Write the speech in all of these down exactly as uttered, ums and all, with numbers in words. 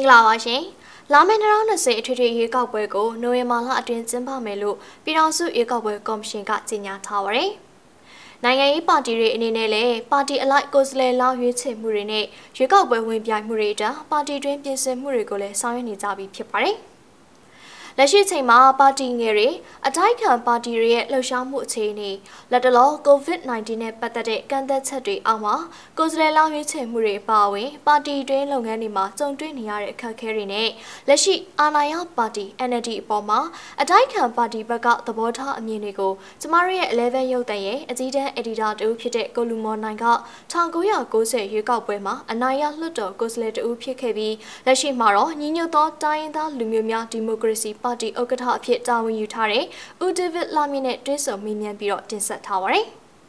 င်္ဂလာပါရှင်လာမယ့်၂၀၂၀အထွေထွေရွေးကောက်ပွဲကိုနိုဝင်ဘာလအတွင်းကျင်းပမယ်လို့ပြည်ထောင်စုရွေးကောက်ပွဲကော်မရှင်ကကြေညာထားပါတယ်။နိုင်ငံရေးပါတီတွေအနေနဲ့လည်းပါတီအလိုက်ကိုယ်စားလှယ်လောင်းရွေးချယ်မှုတွေနဲ့ရွေးကောက်ပွဲဝင်ပြိုင်မှုတွေအတွက်ပါတီတွင်းပြင်ဆင်မှုတွေကိုလည်းဆောင်ရွက်နေကြပြီဖြစ်ပါတယ်။လက်ရှိချိန်မှာပါတီငယ်တွေအတိုက်ခံပါတီတွေရဲ့လှုပ်ရှားမှုအခြေအနေလက်တလော ကိုဗစ် ၁၉ နဲ့ပတ်သက်တဲ့ကန့်သတ်ချက်တွေအောက်မှာကိုယ်စားလှယ်လောင်းရွေးချယ်မှုတွေပါဝင်ပါတီတွင်းလုပ်ငန်းတွေမှာကြုံတွေ့နေရတဲ့အခက်အခဲတွေနဲ့လက်ရှိအာဏာရပါတီ N L D အပေါ်မှာအတိုက်ခံပါတီဘက်ကသဘောထားအမြင်တွေကိုကျမတို့ရဲ့elevenရုပ်သံရဲ့အကြီးတန်း editor တူဖြစ်တဲ့ကိုလူမော်နိုင်က၁၉၉၀ရွေးကောက်ပွဲမှာအနိုင်ရလွှတ်တော်ကိုယ်စားလှယ်တူဖြစ်ခဲ့ပြီးလက်ရှိမှာတော့ညီညွတ်သောတိုင်းရင်းသားလူမျိုးများဒီမိုကရေစီပါတီဥက္ကဋ္ဌအဖြစ်တာဝန်ယူထားတဲ့ဦးဒေးဗစ်လာမီနဲ့တွဲဆုံမေးမြန်းပြီးတော့တင်ဆက်ထားပါတယ်။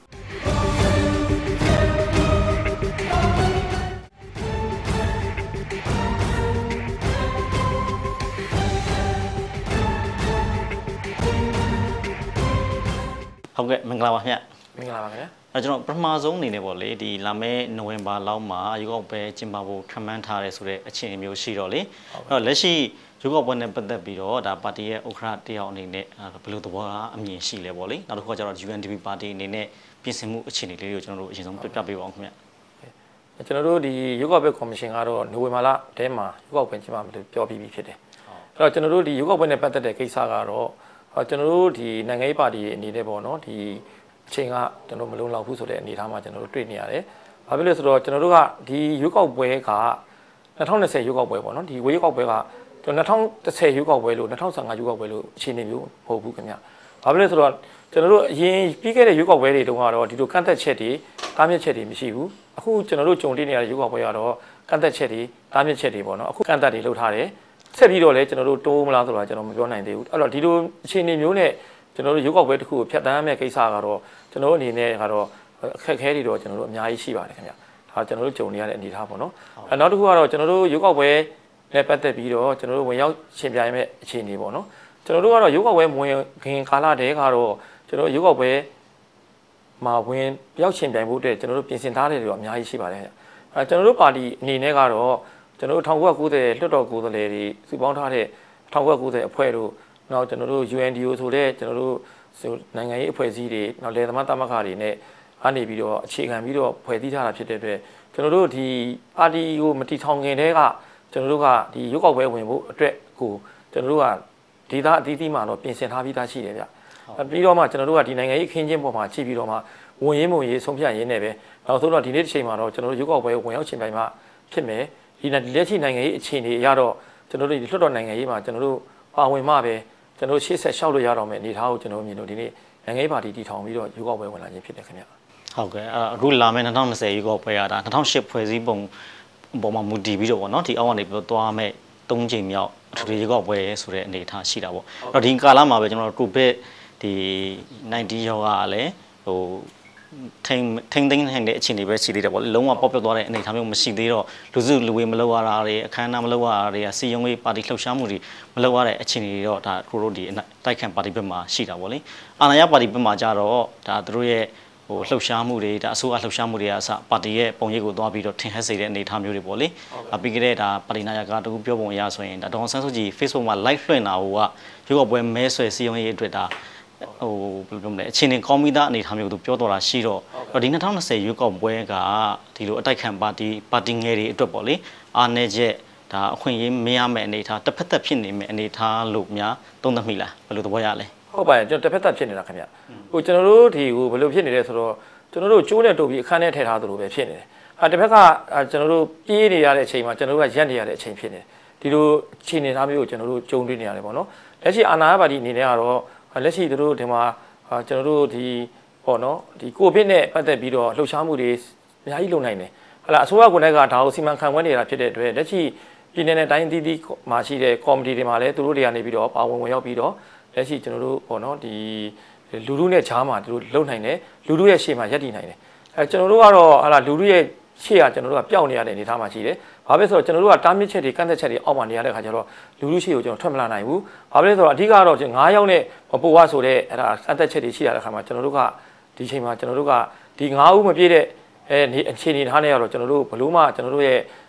ဟုတ်ကဲ့မင်္ဂလာပါခင်ဗျမင်္ဂလာပါခင်ဗျအဲကျွန်တော်ပထမဆုံးအနေနဲ့ပေါ့လေဒီလာမယ့်နိုဝင်ဘာလောက်မှာရွေးကောက်ပွဲကျင်းပဖို့ခံမှန်းထားရဲဆိုတဲ့အခြေအနေမျိုးရှိတော့လေအဲ့တော့လက်ရှိရွေးကောက်ပွဲနဲ့ပတ်သက်ပြီးတော့ဒါပါတီရဲ့ဥက္ကဋ္ဌတယောက်အနေနဲ့ဘယ်လိုသဘောထားအမြင်ရှိလဲပေါ့လေနောက်တစ်ခုကကျတော့ U N D P ပါတီအနေနဲ့ပြင်ဆင်မှုအခြေအနေလေးတွေကိုကျွန်တော်တို့အရင်ဆုံးပြပြပေးပါအောင်ခင်ဗျကျွန်တော်တို့ဒီရွေးကောက်ပွဲကော်မရှင်ကတော့နိုဝင်ဘာလတဲမှာရွေးကောက်ပွဲကျင်းပမယ်လို့ပြောပြီးပြီဖြစ်တယ်အဲ့တော့ကျွန်တော်တို့ဒီရွေးကောက်ပွဲနဲ့ပတ်သက်တဲ့ကိစ္စကတော့ကျွန်တော်တို့ဒီနိုင်ငံရေးပါတီအနေနဲ့ပေါ့နော်ဒီအချိန်ကကျွန်တော်မလုံလောက်ဘူးဆိုတဲ့အနေအထားမှာကျွန်တော်တို့တွေ့နေရတယ်။ဘာဖြစ်လဲဆိုတော့ကျွန်တော်တို့ကဒီရွေးကောက်ပွဲက၂၀၂၀ရွေးကောက်ပွဲပေါ့နော်ဒီရွေးကောက်ပွဲကကျွန်တော်၂၀၁၀ရွေးကောက်ပွဲလို့၂၀၁၅ရွေးကောက်ပွဲလို့အခြေအနေမျိုးမဟုတ်ဘူးခင်ဗျ။ဘာဖြစ်လဲဆိုတော့ကျွန်တော်တို့အရင်ပြီးခဲ့တဲ့ရွေးကောက်ပွဲတွေတုန်းကတော့ဒီလိုကန့်သက်ချက်တွေတားမြစ်ချက်တွေမရှိဘူး။အခုကျွန်တော်တို့ကြုံတွေ့နေရတဲ့ရွေးကောက်ပွဲကတော့ကန့်သက်ချက်တွေတားမြစ်ချက်တွေပေါ့နော်အခုကန့်သက်တွေလုပ်ထားတယ်။ဆက်ပြီးတော့လည်းကျွန်တော်တို့တိုးမလားဆိုတာကျွန်တော်မပြောနိုင်သေးဘူး။အဲ့တော့ဒီလိုအခြေအနေမျိုးနဲ့ကျွန်တော်တို့ရုပ်ောက်ပွဲတစ်ခုကိုဖြတ်တန်းရမယ့်ကိစ္စကတော့ကျွန်တော်တို့အနေနဲ့ကတော့အခက်အခဲတွေတော့ကျွန်တော်တို့အများကြီးရှိပါတယ်ခင်ဗျ။ဒါကျွန်တော်တို့ကြုံနေရတဲ့အနေအထားပေါ့နော်။အဲနောက်တစ်ခုကတော့ကျွန်တော်တို့ရုပ်ောက်ပွဲနဲ့ပတ်သက်ပြီးတော့ကျွန်တော်တို့ဝင်ရောက်ရှင်ပြိုင်မဲ့အခြေအနေပေါ့နော်။ကျွန်တော်တို့ကတော့ရုပ်ောက်ပွဲဝင်ခင်ကာလတည်းကတော့ကျွန်တော်တို့ရုပ်ောက်ပွဲမှာဝင်ရောက်ရှင်ပြိုင်ဖို့အတွက်ကျွန်တော်တို့ပြင်ဆင်ထားတဲ့တွေတော့အများကြီးရှိပါတယ်ခင်ဗျ။အဲကျွန်တော်တို့ပါတီအနေနဲ့ကတော့ကျွန်တော်တို့၁၉၉၀လွှတ်တော်ကိုယ်စားလှယ်တွေစုပေါင်းထားတဲ့၁၉၉၀အဖွဲ့တို့နောက်ကျွန်တော်တို့ U N D O ဆိုတဲ့ကျွန်တော်တို့နိုင်ငံရေးအဖွဲ့အစည်းတွေနောက်လယ်သမားသမဂ္ဂတွေနဲ့အနေပြီးတော့အခြေခံပြီးတော့ဖွဲ့စည်းထားတာဖြစ်တဲ့အတွက်ကျွန်တော်တို့ဒီပါတီကိုမတီထောင်ခင်တည်းကကျွန်တော်တို့ကဒီရုပ်ောက်ပွဲဝင်ဖို့အတွက်ကိုကျွန်တော်တို့ကဒေသအသီးသီးမှာတော့ပြင်ဆင်ထားပြီးသားရှိတယ်ဗျ။ပြီးတော့မှကျွန်တော်တို့ကဒီနိုင်ငံရေးအခင်းကျင်းပေါ်မှာကြည့်ပြီးတော့မှဝင်ရင်းမဝင်ရေးဆုံးဖြတ်ရင်းနဲ့ပဲနောက်ဆုံးတော့ဒီနေ့တစ်ချိန်မှာတော့ကျွန်တော်တို့ရုပ်ောက်ပွဲဝင်ရောက်ရှင်ပြိုင်မှဖြစ်မယ်ဒီလက်ရှိနိုင်ငံရေးအခြေအနေအရတော့ကျွန်တော်တို့ဒီလွှတ်တော်နိုင်ငံရေးမှာကျွန်တော်တို့ပါဝင်မှပဲကျွန်တော်ရှေ့ဆက်လျှောက်လို့ရတော့မယ်အနေထားကိုကျွန်တော်မြင်လို့ဒီနေ့နိုင်ငံရေးပါတီတည်ထောင်ပြီးတော့ရွေးကောက်ပွဲဝင်လာခြင်းဖြစ်တယ်ခင်ဗျဟုတ်ကဲ့အခုလာမယ့်၂၀၂၀ရွေးကောက်ပွဲကဒါ၂၀၀၈ဖွဲ့စည်းပုံပေါ်မှာမူတည်ပြီးတော့ဗောနော်ဒီအောက်ကနေပြီးတော့သွားမဲ့၃ချိန်မြောက်အထူးရွေးကောက်ပွဲဆိုတဲ့အနေအထားရှိတာဗောအဲ့တော့ဒီကာလမှာပဲကျွန်တော်တို့ကိုဗစ်ဒီnineteenရောဂါကလည်းဟိုထိန်ထိန်သိမ်းနိုင်တဲ့အခြေအနေပဲရှိသေးတယ်ဗောလုံးဝပေါက်ပြတ်သွားတဲ့အနေအထားမျိုးမရှိသေးတော့လူစုလူဝေးမလုပ်ရတာတွေအခမ်းအနားမလုပ်ရတာတွေကစီယုံရေးပါတီလှုပ်ရှားမှုတွေမလုပ်ရတဲ့အခြေအနေတွေတော့ဒါကိုတို့ဒီတိုက်ခံပါတီဘက်မှာရှိတာဗောလေအာဏာရပါတီဘက်မှာကြတော့ဒါသူတို့ရဲ့ဟိုလှုပ်ရှားမှုတွေဒါအစိုးရလှုပ်ရှားမှုတွေအစပါတီရဲ့ပုံရိပ်ကိုသွားပြီးတော့ထင်ဟပ်စေတဲ့အနေအထားမျိုးတွေဗောလေပြီးခဲ့တဲ့ဒါပါတီနာယကတခုပြောပုံအရဆိုရင်ဒါဒေါ်ဆန်းစုကြည် Facebook မှာ live လွှင့်တာဟိုကရွေးကောက်ပွဲမဲဆွယ်စီယုံရေးအတွက်ဒါဟိုဘယ်လိုပြောမလဲအချင်းချင်းကောင်းပြီးသားအနေထားမျိုးသူပြောတော်တာရှိတော့ဒီ၂၀၂၀ရွေးကောက်ပွဲကဒီလိုအတိုက်ခံပါတီပါတီငယ်တွေအတွက်ပေါ့လေအာနေချက်ဒါအခွင့်အရေးမရမယ့်အနေထားတစ်ဖက်သက်ဖြစ်နေမယ့်အနေထားလို့များသုံးသပ်မိလားဘယ်လိုသဘောရလဲဟုတ်ပါတယ်ကျွန်တော်တစ်ဖက်သက်ဖြစ်နေတာခင်ဗျဟိုကျွန်တော်တို့ဒီဟိုဘယ်လိုဖြစ်နေလဲဆိုတော့ကျွန်တော်တို့ကျိုးနဲ့တုပ်ပြီးအခန်းထဲထည့်ထားသလိုပဲဖြစ်နေတယ်အဲတစ်ဖက်ကကျွန်တော်တို့ပြေးနေရတဲ့အချိန်မှာကျွန်တော်တို့ကရက်နေရတဲ့အချိန်ဖြစ်နေတယ်ဒီလိုအခြေအနေသားမျိုးကိုကျွန်တော်တို့ကြုံတွေ့နေရတယ်ပေါ့နော်လက်ရှိအာဏာရပါတီအနေနဲ့ကတော့လက်ရှိတို့ဒီမှာကျွန်တော်တို့ဒီပေါ့နော်ဒီကိုဗစ်နဲ့ပတ်သက်ပြီးတော့လှုပ်ရှားမှုတွေအများကြီးလုပ်နိုင်တယ်ဟလာအစိုးရကိုယ်တိုင်ကဒါကိုစီမံခန့်ခွဲနေတာဖြစ်တဲ့အတွက်လက်ရှိပြည်내နဲ့တိုင်းအသီးသီးမှာရှိတဲ့ကော်မတီတွေမှာလည်းသူတို့တွေကနေပြီးတော့ပါဝင်ဝင်ရောက်ပြီးတော့လက်ရှိကျွန်တော်တို့ပေါ့နော်ဒီလူလူနဲ့ဂျားမှာသူတို့လုံနိုင်တယ်လူလူရဲ့ရှေ့မှာရပ်တည်နိုင်တယ်အဲကျွန်တော်တို့ကတော့ဟလာလူလူရဲ့ရှေ့ကကျွန်တော်တို့ကပျောက်နေရတဲ့အနေအထားမှာရှိတယ်ဘာပဲဆိုတော့ကျွန်တော်တို့ကတားမြစ်ချက်တွေကန့်သက်ချက်တွေအောက်မှာနေရတဲ့ခါကျတော့လူလူရှေ့ကိုကျွန်တော်ထွက်မလာနိုင်ဘူးဘာပဲဆိုတော့အဓိကတော့၅ယောက်နဲ့ပိုဝါဆိုတဲ့အဲ့ဒါကန့်သက်ချက်တွေရှိရတဲ့ခါမှာကျွန်တော်တို့ကဒီချိန်မှာကျွန်တော်တို့ကဒီ၅ဦးမပြည့်တဲ့အဲအခြေအနေထားနဲ့ကတော့ကျွန်တော်တို့ဘလို့မှကျွန်တော်တို့ရဲ့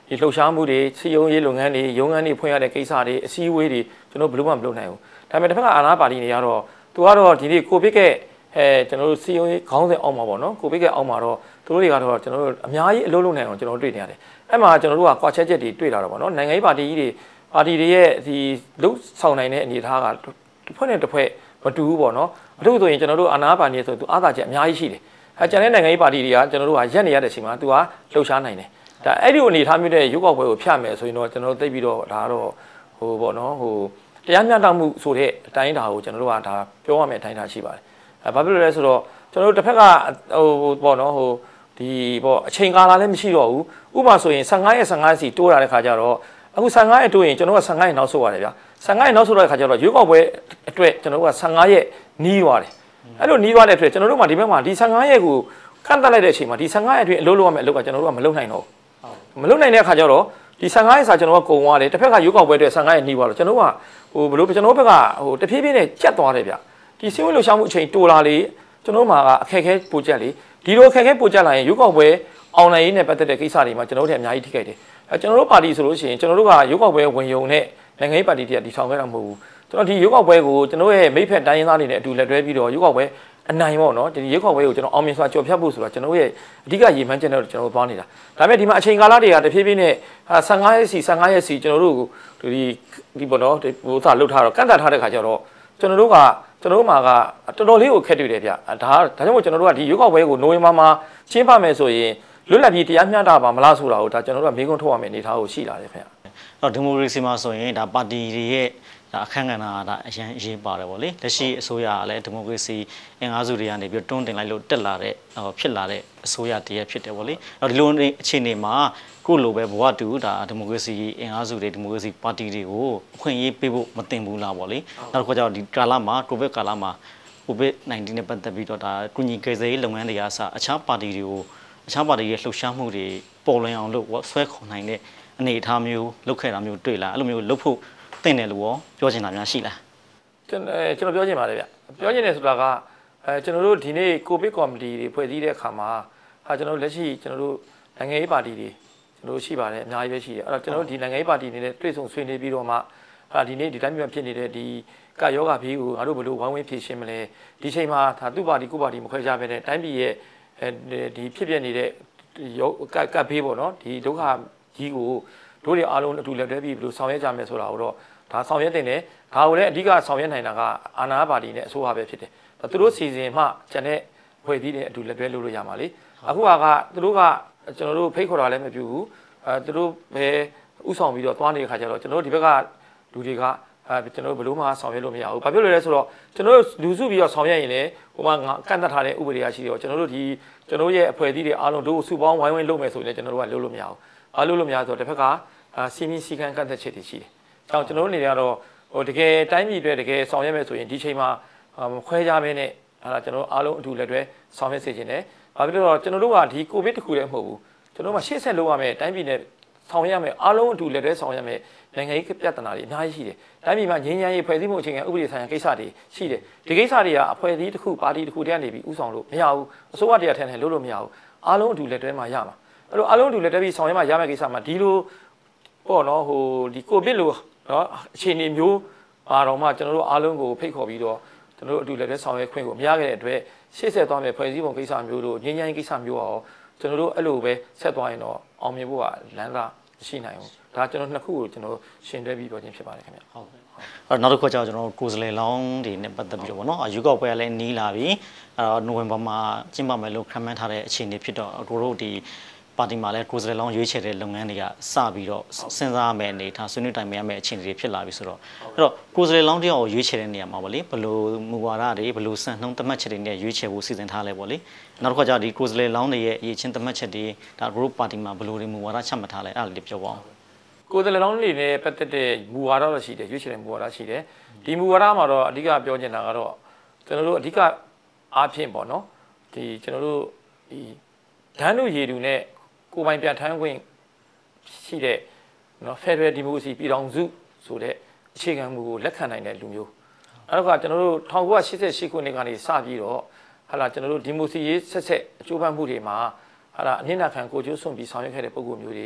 ဒီလှုပ်ရှားမှုတွေစီယုံရေးလုပ်ငန်းတွေရုံးခန်းတွေဖွင့်ရတဲ့ကိစ္စတွေအစည်းအဝေးတွေကျွန်တော်ဘယ်လိုမှမလုပ်နိုင်ဘူးဒါပေမဲ့တစ်ဖက်ကအာဏာပါတီတွေကတော့သူကတော့ဒီနေ့ကိုဗစ်ကအဲကျွန်တော်တို့စီယုံရေးခေါင်းစဉ်အောက်မှာပေါ့နော်ကိုဗစ်ကအောက်မှာတော့သူတို့တွေကတော့ကျွန်တော်တို့အများကြီးအလုပ်လုပ်နိုင်အောင်ကျွန်တော်တို့တွေ့နေရတယ်အဲ့မှာကျွန်တော်တို့ကကွာချက်ချက်တွေတွေ့လာတော့ပေါ့နော်နိုင်ငံရေးပါတီကြီးတွေပါတီတွေရဲ့ဒီလှုပ်ဆောင်နိုင်တဲ့အနေအထားကတစ်ဖွဲ့နဲ့တစ်ဖွဲ့မတူဘူးပေါ့နော်အထူးဆိုရင်ကျွန်တော်တို့အာဏာပါတီဆိုသူအားသာချက်အများကြီးရှိတယ်အဲကျန်တဲ့နိုင်ငံရေးပါတီတွေကကျွန်တော်တို့ကရက်နေရတဲ့အချိန်မှာသူကလှုပ်ရှားနိုင်တယ်ဒါအဲ့ဒီအနေထားမျိုးတဲ့ရုပ်ောက်ပွဲကိုဖျက်မယ်ဆိုရင်တော့ကျွန်တော်တို့သိပြီးတော့ဒါကတော့ဟိုပေါ့နော်ဟိုတရားမျှတမှုဆိုတဲ့အတိုင်းအတာကိုကျွန်တော်တို့ကဒါပြောရမယ့်အတိုင်းအတာရှိပါတယ်အဲဘာဖြစ်လို့လဲဆိုတော့ကျွန်တော်တို့တစ်ဖက်ကဟိုပေါ့နော်ဟိုဒီပေါ့အချိန်ကာလလည်းမရှိတော့ဘူးဥပမာဆိုရင်ဆယ်ငါးရက်ဆယ်ငါးရက်စီတိုးလာတဲ့ခါကျတော့အခုဆယ်ငါးရက်တိုးရင်ကျွန်တော်ကဆယ်ငါးရက်နောက်ဆုတ်ရတယ်ဗျာဆယ်ငါးရက်နောက်ဆုတ်တဲ့ခါကျတော့ရုပ်ောက်ပွဲအတွက်ကျွန်တော်တို့ကဆယ်ငါးရက်နီးသွားတယ်အဲ့လိုနီးသွားတဲ့အတွက်ကျွန်တော်တို့မှဒီဘက်မှာဒီဆယ်ငါးရက်ကိုကန့်တက်လိုက်တဲ့အချိန်မှာဒီဆယ်ငါးရက်အတွင်းအလုပ်လုပ်ရမယ့်အလုပ်ကကျွန်တော်တို့ကမလုပ်နိုင်တော့ဘူးမလုပ်နိုင်တဲ့အခါကျတော့ဒီဆယ်ငါးရက်စာကျွန်တော်ကကုံသွားတယ်တစ်ဖက်ကရုပ်ောက်ပွဲအတွက်ဆယ်ငါးရက်နီးသွားတော့ကျွန်တော်ကဟိုဘလို့ကျွန်တော်ဘက်ကဟိုတဖြည်းဖြည်းနဲ့ကြက်သွားတယ်ဗျဒီစင်းဝေးလှူရှားမှုအချိန်တိုလာလေကျွန်တော်မှာကအခက်အခဲပိုကြက်လေဒီလိုအခက်အခဲပိုကြက်လာရင်ရုပ်ောက်ပွဲအောင်နိုင်ရေးနဲ့ပတ်သက်တဲ့ကိစ္စတွေမှာကျွန်တော်တို့အများကြီးထိခိုက်တယ်အဲကျွန်တော်တို့ပါတီဆိုလို့ရှိရင်ကျွန်တော်တို့ကရုပ်ောက်ပွဲဝင်ယုံနဲ့နိုင်ငံရေးပါတီတွေကတည်ထောင်ခဲ့တာမဟုတ်ဘူးကျွန်တော်ဒီရုပ်ောက်ပွဲကိုကျွန်တော်ရဲ့မိဖက်တိုင်းရင်းသားတွေနဲ့အတူလက်တွဲပြီးတော့ရုပ်ောက်ပွဲအနိုင်ပေါ့နော်ဒီရုပ်ောက်ပွဲကိုကျွန်တော်အောင်မြင်စွာကြော်ဖြတ်ဖို့ဆိုတော့ကျွန်တော်ရဲ့အဓိကရည်မှန်းချက်နဲ့ကျွန်တော်တို့သွားနေတာဒါပေမဲ့ဒီမှာအချိန်ကာလတွေကတဖြည်းဖြည်းနဲ့ဆယ်ငါးရက်စီဆယ်ငါးရက်စီကျွန်တော်တို့ဒီဒီပေါ့နော်ဟိုသာလှုပ်ထားတော့ကန့်တက်ထားတဲ့ခါကျတော့ကျွန်တော်တို့ကကျွန်တော်တို့မှာကတော်တော်လေးကိုခက်တွေ့တယ်ဗျဒါဒါကြောင့်မို့ကျွန်တော်တို့ကဒီရုပ်ောက်ပွဲကိုနိုဝင်ဘာမှာကျင်းပမယ်ဆိုရင်လွတ်လပ်ပြီးတရားမျှတပါမလားဆိုတာကိုဒါကျွန်တော်တို့ကမေးခွန်းထုတ်ရမယ့်အနေအထားကိုရှိလာတယ်ခင်ဗျအဲ့တော့ဒီမိုကရေစီမှာဆိုရင်ဒါပါတီတွေရဲ့ဒါအခန့်ကဏ္ဍကဒါအရင်အရေးပါတယ်ဗောလေလက်ရှိအစိုးရကလည်းဒီမိုကရေစီအင်အားစုတွေကနေပြီးတွန်းတင်လိုက်လို့တက်လာတဲ့ဟိုဖြစ်လာတဲ့အစိုးရတည်းဖြစ်တယ်ဗောလေအဲ့တော့ဒီလိုအခြေအနေမှာကိုလိုပဲဘဝတူဒါဒီမိုကရေစီအင်အားစုတွေဒီမိုကရေစီပါတီတွေကိုအခွင့်အရေးပေးဖို့မတင်ဘူးလားဗောလေနောက်တစ်ခါကျတော့ဒီကာလမှာကိုဗစ်ကာလမှာကိုဗစ်နာင်းတင်းနဲ့ပတ်သက်ပြီးတော့ဒါကုညီကယ်ဆယ်ရေးလုပ်ငန်းတွေအားစအခြားပါတီတွေကိုအခြားပါတီရဲ့လှုပ်ရှားမှုတွေပေါ်လွင်အောင်လို့ဆွဲခေါ်နိုင်တဲ့အနေအထားမျိုးလုပ်ခဲ့တာမျိုးတွေ့လားအဲ့လိုမျိုးလုပ်ဖို့တင်တယ်လို့ရောပြောချင်တာများရှိလားကျွန်တော်ကျွန်တော်ပြောချင်ပါတယ်ဗျပြောချင်တယ်ဆိုတာကအဲကျွန်တော်တို့ဒီနေ့ကိုဗစ်ကော်မတီတွေဖွဲ့စည်းတဲ့အခါမှာဟာကျွန်တော်တို့လက်ရှိကျွန်တော်တို့နိုင်ငံရေးပါတီတွေကျွန်တော်တို့ရှိပါတယ်အများကြီးပဲရှိတယ်အဲ့တော့ကျွန်တော်တို့ဒီနိုင်ငံရေးပါတီတွေနဲ့တွေ့ဆုံဆွေးနွေးပြီးတော့မှဟာဒီနေ့ဒီတိုင်းမျိုးဖြစ်နေတဲ့ဒီကယောဂဘေးကိုငါတို့ဘယ်လိုဝိုင်းဝန်းဖြေရှင်းမလဲဒီချိန်မှာဒါသူ့ပါတီကိုပါတီမခွဲခြားပဲနဲ့တိုင်းပြည်ရဲ့အဲဒီဖြစ်ပြနေတဲ့ရောကကဘေးပေါ့နော်ဒီဒုက္ခကြီးကိုတို့တွေအားလုံးအတူလက်တွဲပြီးဘယ်လိုဆောင်ရွက်ကြမယ်ဆိုတာကိုတော့ဒါဆောင်ရွက်တင်တယ်ဒါကိုလည်းအဓိကဆောင်ရွက်နိုင်တာကအာဏာပါတီနဲ့အစိုးရပဲဖြစ်တယ်သူတို့စီစဉ်မှကျန်တဲ့ဖွဲ့စည်းတဲ့အတူလက်တွဲလုပ်လို့ရမှာလေအခုကသူတို့ကကျွန်တော်တို့ဖိတ်ခေါ်တာလည်းမပြုဘူးအဲသူတို့ပဲဥဆောင်ပြီးတော့သွားနေတဲ့ခါကျတော့ကျွန်တော်တို့ဒီဘက်ကလူတွေကအဲကျွန်တော်တို့ဘလို့မှဆောင်ရွက်လို့မရဘူးဘာဖြစ်လို့လဲဆိုတော့ကျွန်တော်တို့လူစုပြီးတော့ဆောင်ရွက်ရင်လည်းဟိုမှာကန့်သတ်ထားတဲ့ဥပဒေရရှိတယ်ကျွန်တော်တို့ဒီကျွန်တော်ရဲ့အဖွဲ့အစည်းတွေအားလုံးတို့စုပေါင်းဝိုင်းဝန်းလုပ်မယ်ဆိုရင်လည်းကျွန်တော်တို့ကလုပ်လို့မရဘူးအားလုပ်လို့မရဆိုတော့တစ်ဖက်ကစီမင်းစီကံကန့်သက်ချက်တွေရှိတယ်။ကြောင့်ကျွန်တော်တို့နေရတော့ဟိုတကယ်တိုင်းပြည်တွေတကယ်ဆောင်ရွက်မယ်ဆိုရင်ဒီချိန်မှာခွဲခြားမင်းနဲ့ဟာကျွန်တော်တို့အားလုံးအတူလက်တွဲဆောင်ရွက်စေချင်တယ်။ဘာဖြစ်လို့လဲကျွန်တော်တို့ကဒီကိုဗစ်တခုတည်းမဟုတ်ဘူး။ကျွန်တော်တို့ကရှေ့ဆက်လုပ်ရမယ်တိုင်းပြည်နဲ့ဆောင်ရွက်ရမယ်အားလုံးအတူလက်တွဲဆောင်ရွက်မယ်နိုင်ငံရေးပြဿနာတွေအများကြီးရှိတယ်။တိုင်းပြည်မှာငြိမ်းချမ်းရေးဖွဲ့စည်းမှုအခြေခံဥပဒေဆိုင်ရာကိစ္စတွေရှိတယ်။ဒီကိစ္စတွေကအဖွဲ့အစည်းတစ်ခုပါတီတစ်ခုတည်းကနေပြီးဥဆောင်လို့မရဘူး။အစိုးရတရားထန်ထန်လုပ်လို့မရဘူး။အားလုံးအတူလက်တွဲမှရမှာ။အဲ့လိုအားလုံးအတူလက်တွဲပြီးဆောင်ရွက်မှရမယ့်ကိစ္စမှာဒီလိုပေါ့နော်ဟိုဒီကိုဗစ်လို့နော်အခြေအနေမျိုးအားတော့မှကျွန်တော်တို့အားလုံးကိုဖိတ်ခေါ်ပြီးတော့ကျွန်တော်တို့အတူလက်တွဲဆောင်ရွက်ခွင့်ကိုမရခဲ့တဲ့အတွက်ရှေ့ဆက်သွားမယ့်ဖွဲ့စည်းပုံကိစ္စမျိုးတို့ငြိမ်းချမ်းရေးကိစ္စမျိုးအောင်ကျွန်တော်တို့အဲ့လိုပဲဆက်သွားရင်တော့အောင်မြင်ဖို့ကလမ်းသာရှိနိုင်ဘူးဒါကျွန်တော်နှစ်ခုကိုကျွန်တော်ရှင်တွဲပြီးပြောခြင်းဖြစ်ပါတယ်ခင်ဗျဟုတ်ကဲ့အဲ့နောက်တစ်ခုကျတော့ကျွန်တော်ကိုယ်စားလှယ်လောင်းတွေနဲ့ပတ်သက်ပြီးတော့ဗောနော်ယူကောက်ပွဲလည်းနီးလာပြီအဲ့တော့နိုဝင်ဘာမှာကျင်းပမယ်လို့ခန့်မှန်းထားတဲ့အခြေအနေဖြစ်တော့ကိုတို့ဒီပါတီမှာလည်းကိုယ်စားလှယ်လောင်းရွေးချယ်တဲ့လုပ်ငန်းတွေကစပြီးတော့စဉ်းစားမယ်အနေထားဆွေးနွေးတိုင်ပင်ရမယ့်အခြေအနေတွေဖြစ်လာပြီဆိုတော့အဲ့တော့ကိုယ်စားလှယ်လောင်းတယောက်ကိုရွေးချယ်တဲ့နေရာမှာဗောလေဘယ်လိုမူဝါဒတွေဘယ်လိုစံနှုန်းသတ်မှတ်ချက်တွေနဲ့ရွေးချယ်ဖို့စီစဉ်ထားလဲဗောလေနောက်တစ်ခါကျတော့ဒီကိုယ်စားလှယ်လောင်းတွေရဲ့အရေးချင်းသတ်မှတ်ချက်တွေဒါ group ပါတီမှာဘယ်လိုတွေမူဝါဒချမှတ်ထားလဲအဲ့ဒါလေးပြောပါဦးကိုယ်စားလှယ်လောင်းတွေနဲ့ပတ်သက်တဲ့မူဝါဒတော့ရှိတယ်ရွေးချယ်တဲ့မူဝါဒရှိတယ်ဒီမူဝါဒမှာတော့အဓိကပြောချင်တာကတော့ကျွန်တော်တို့အဓိကအားဖြင့်ပေါ့နော်ဒီကျွန်တော်တို့ဒီဒန်းတို့ရေတူနဲ့ကိုပိုင်ပြဋ္ဌာန်းခွင့်ရှိတဲ့နော် Federal Democracy ပြည်ထောင်စုဆိုတဲ့အခြေခံမူကိုလက်ခံနိုင်တဲ့လူမျိုးအဲ့တော့ကကျွန်တော်တို့၁၉၈၈ခုနှစ်ကနေစပြီးတော့ဟာလာကျွန်တော်တို့ဒီမိုစီရေးဆက်ဆက်အကျိုးပန်းမှုတွေမှာဟာလာအနစ်နာခံကိုကျိုးစွန့်ပြီးဆောင်ရွက်ခဲ့တဲ့ပုံစံမျိုးတွေ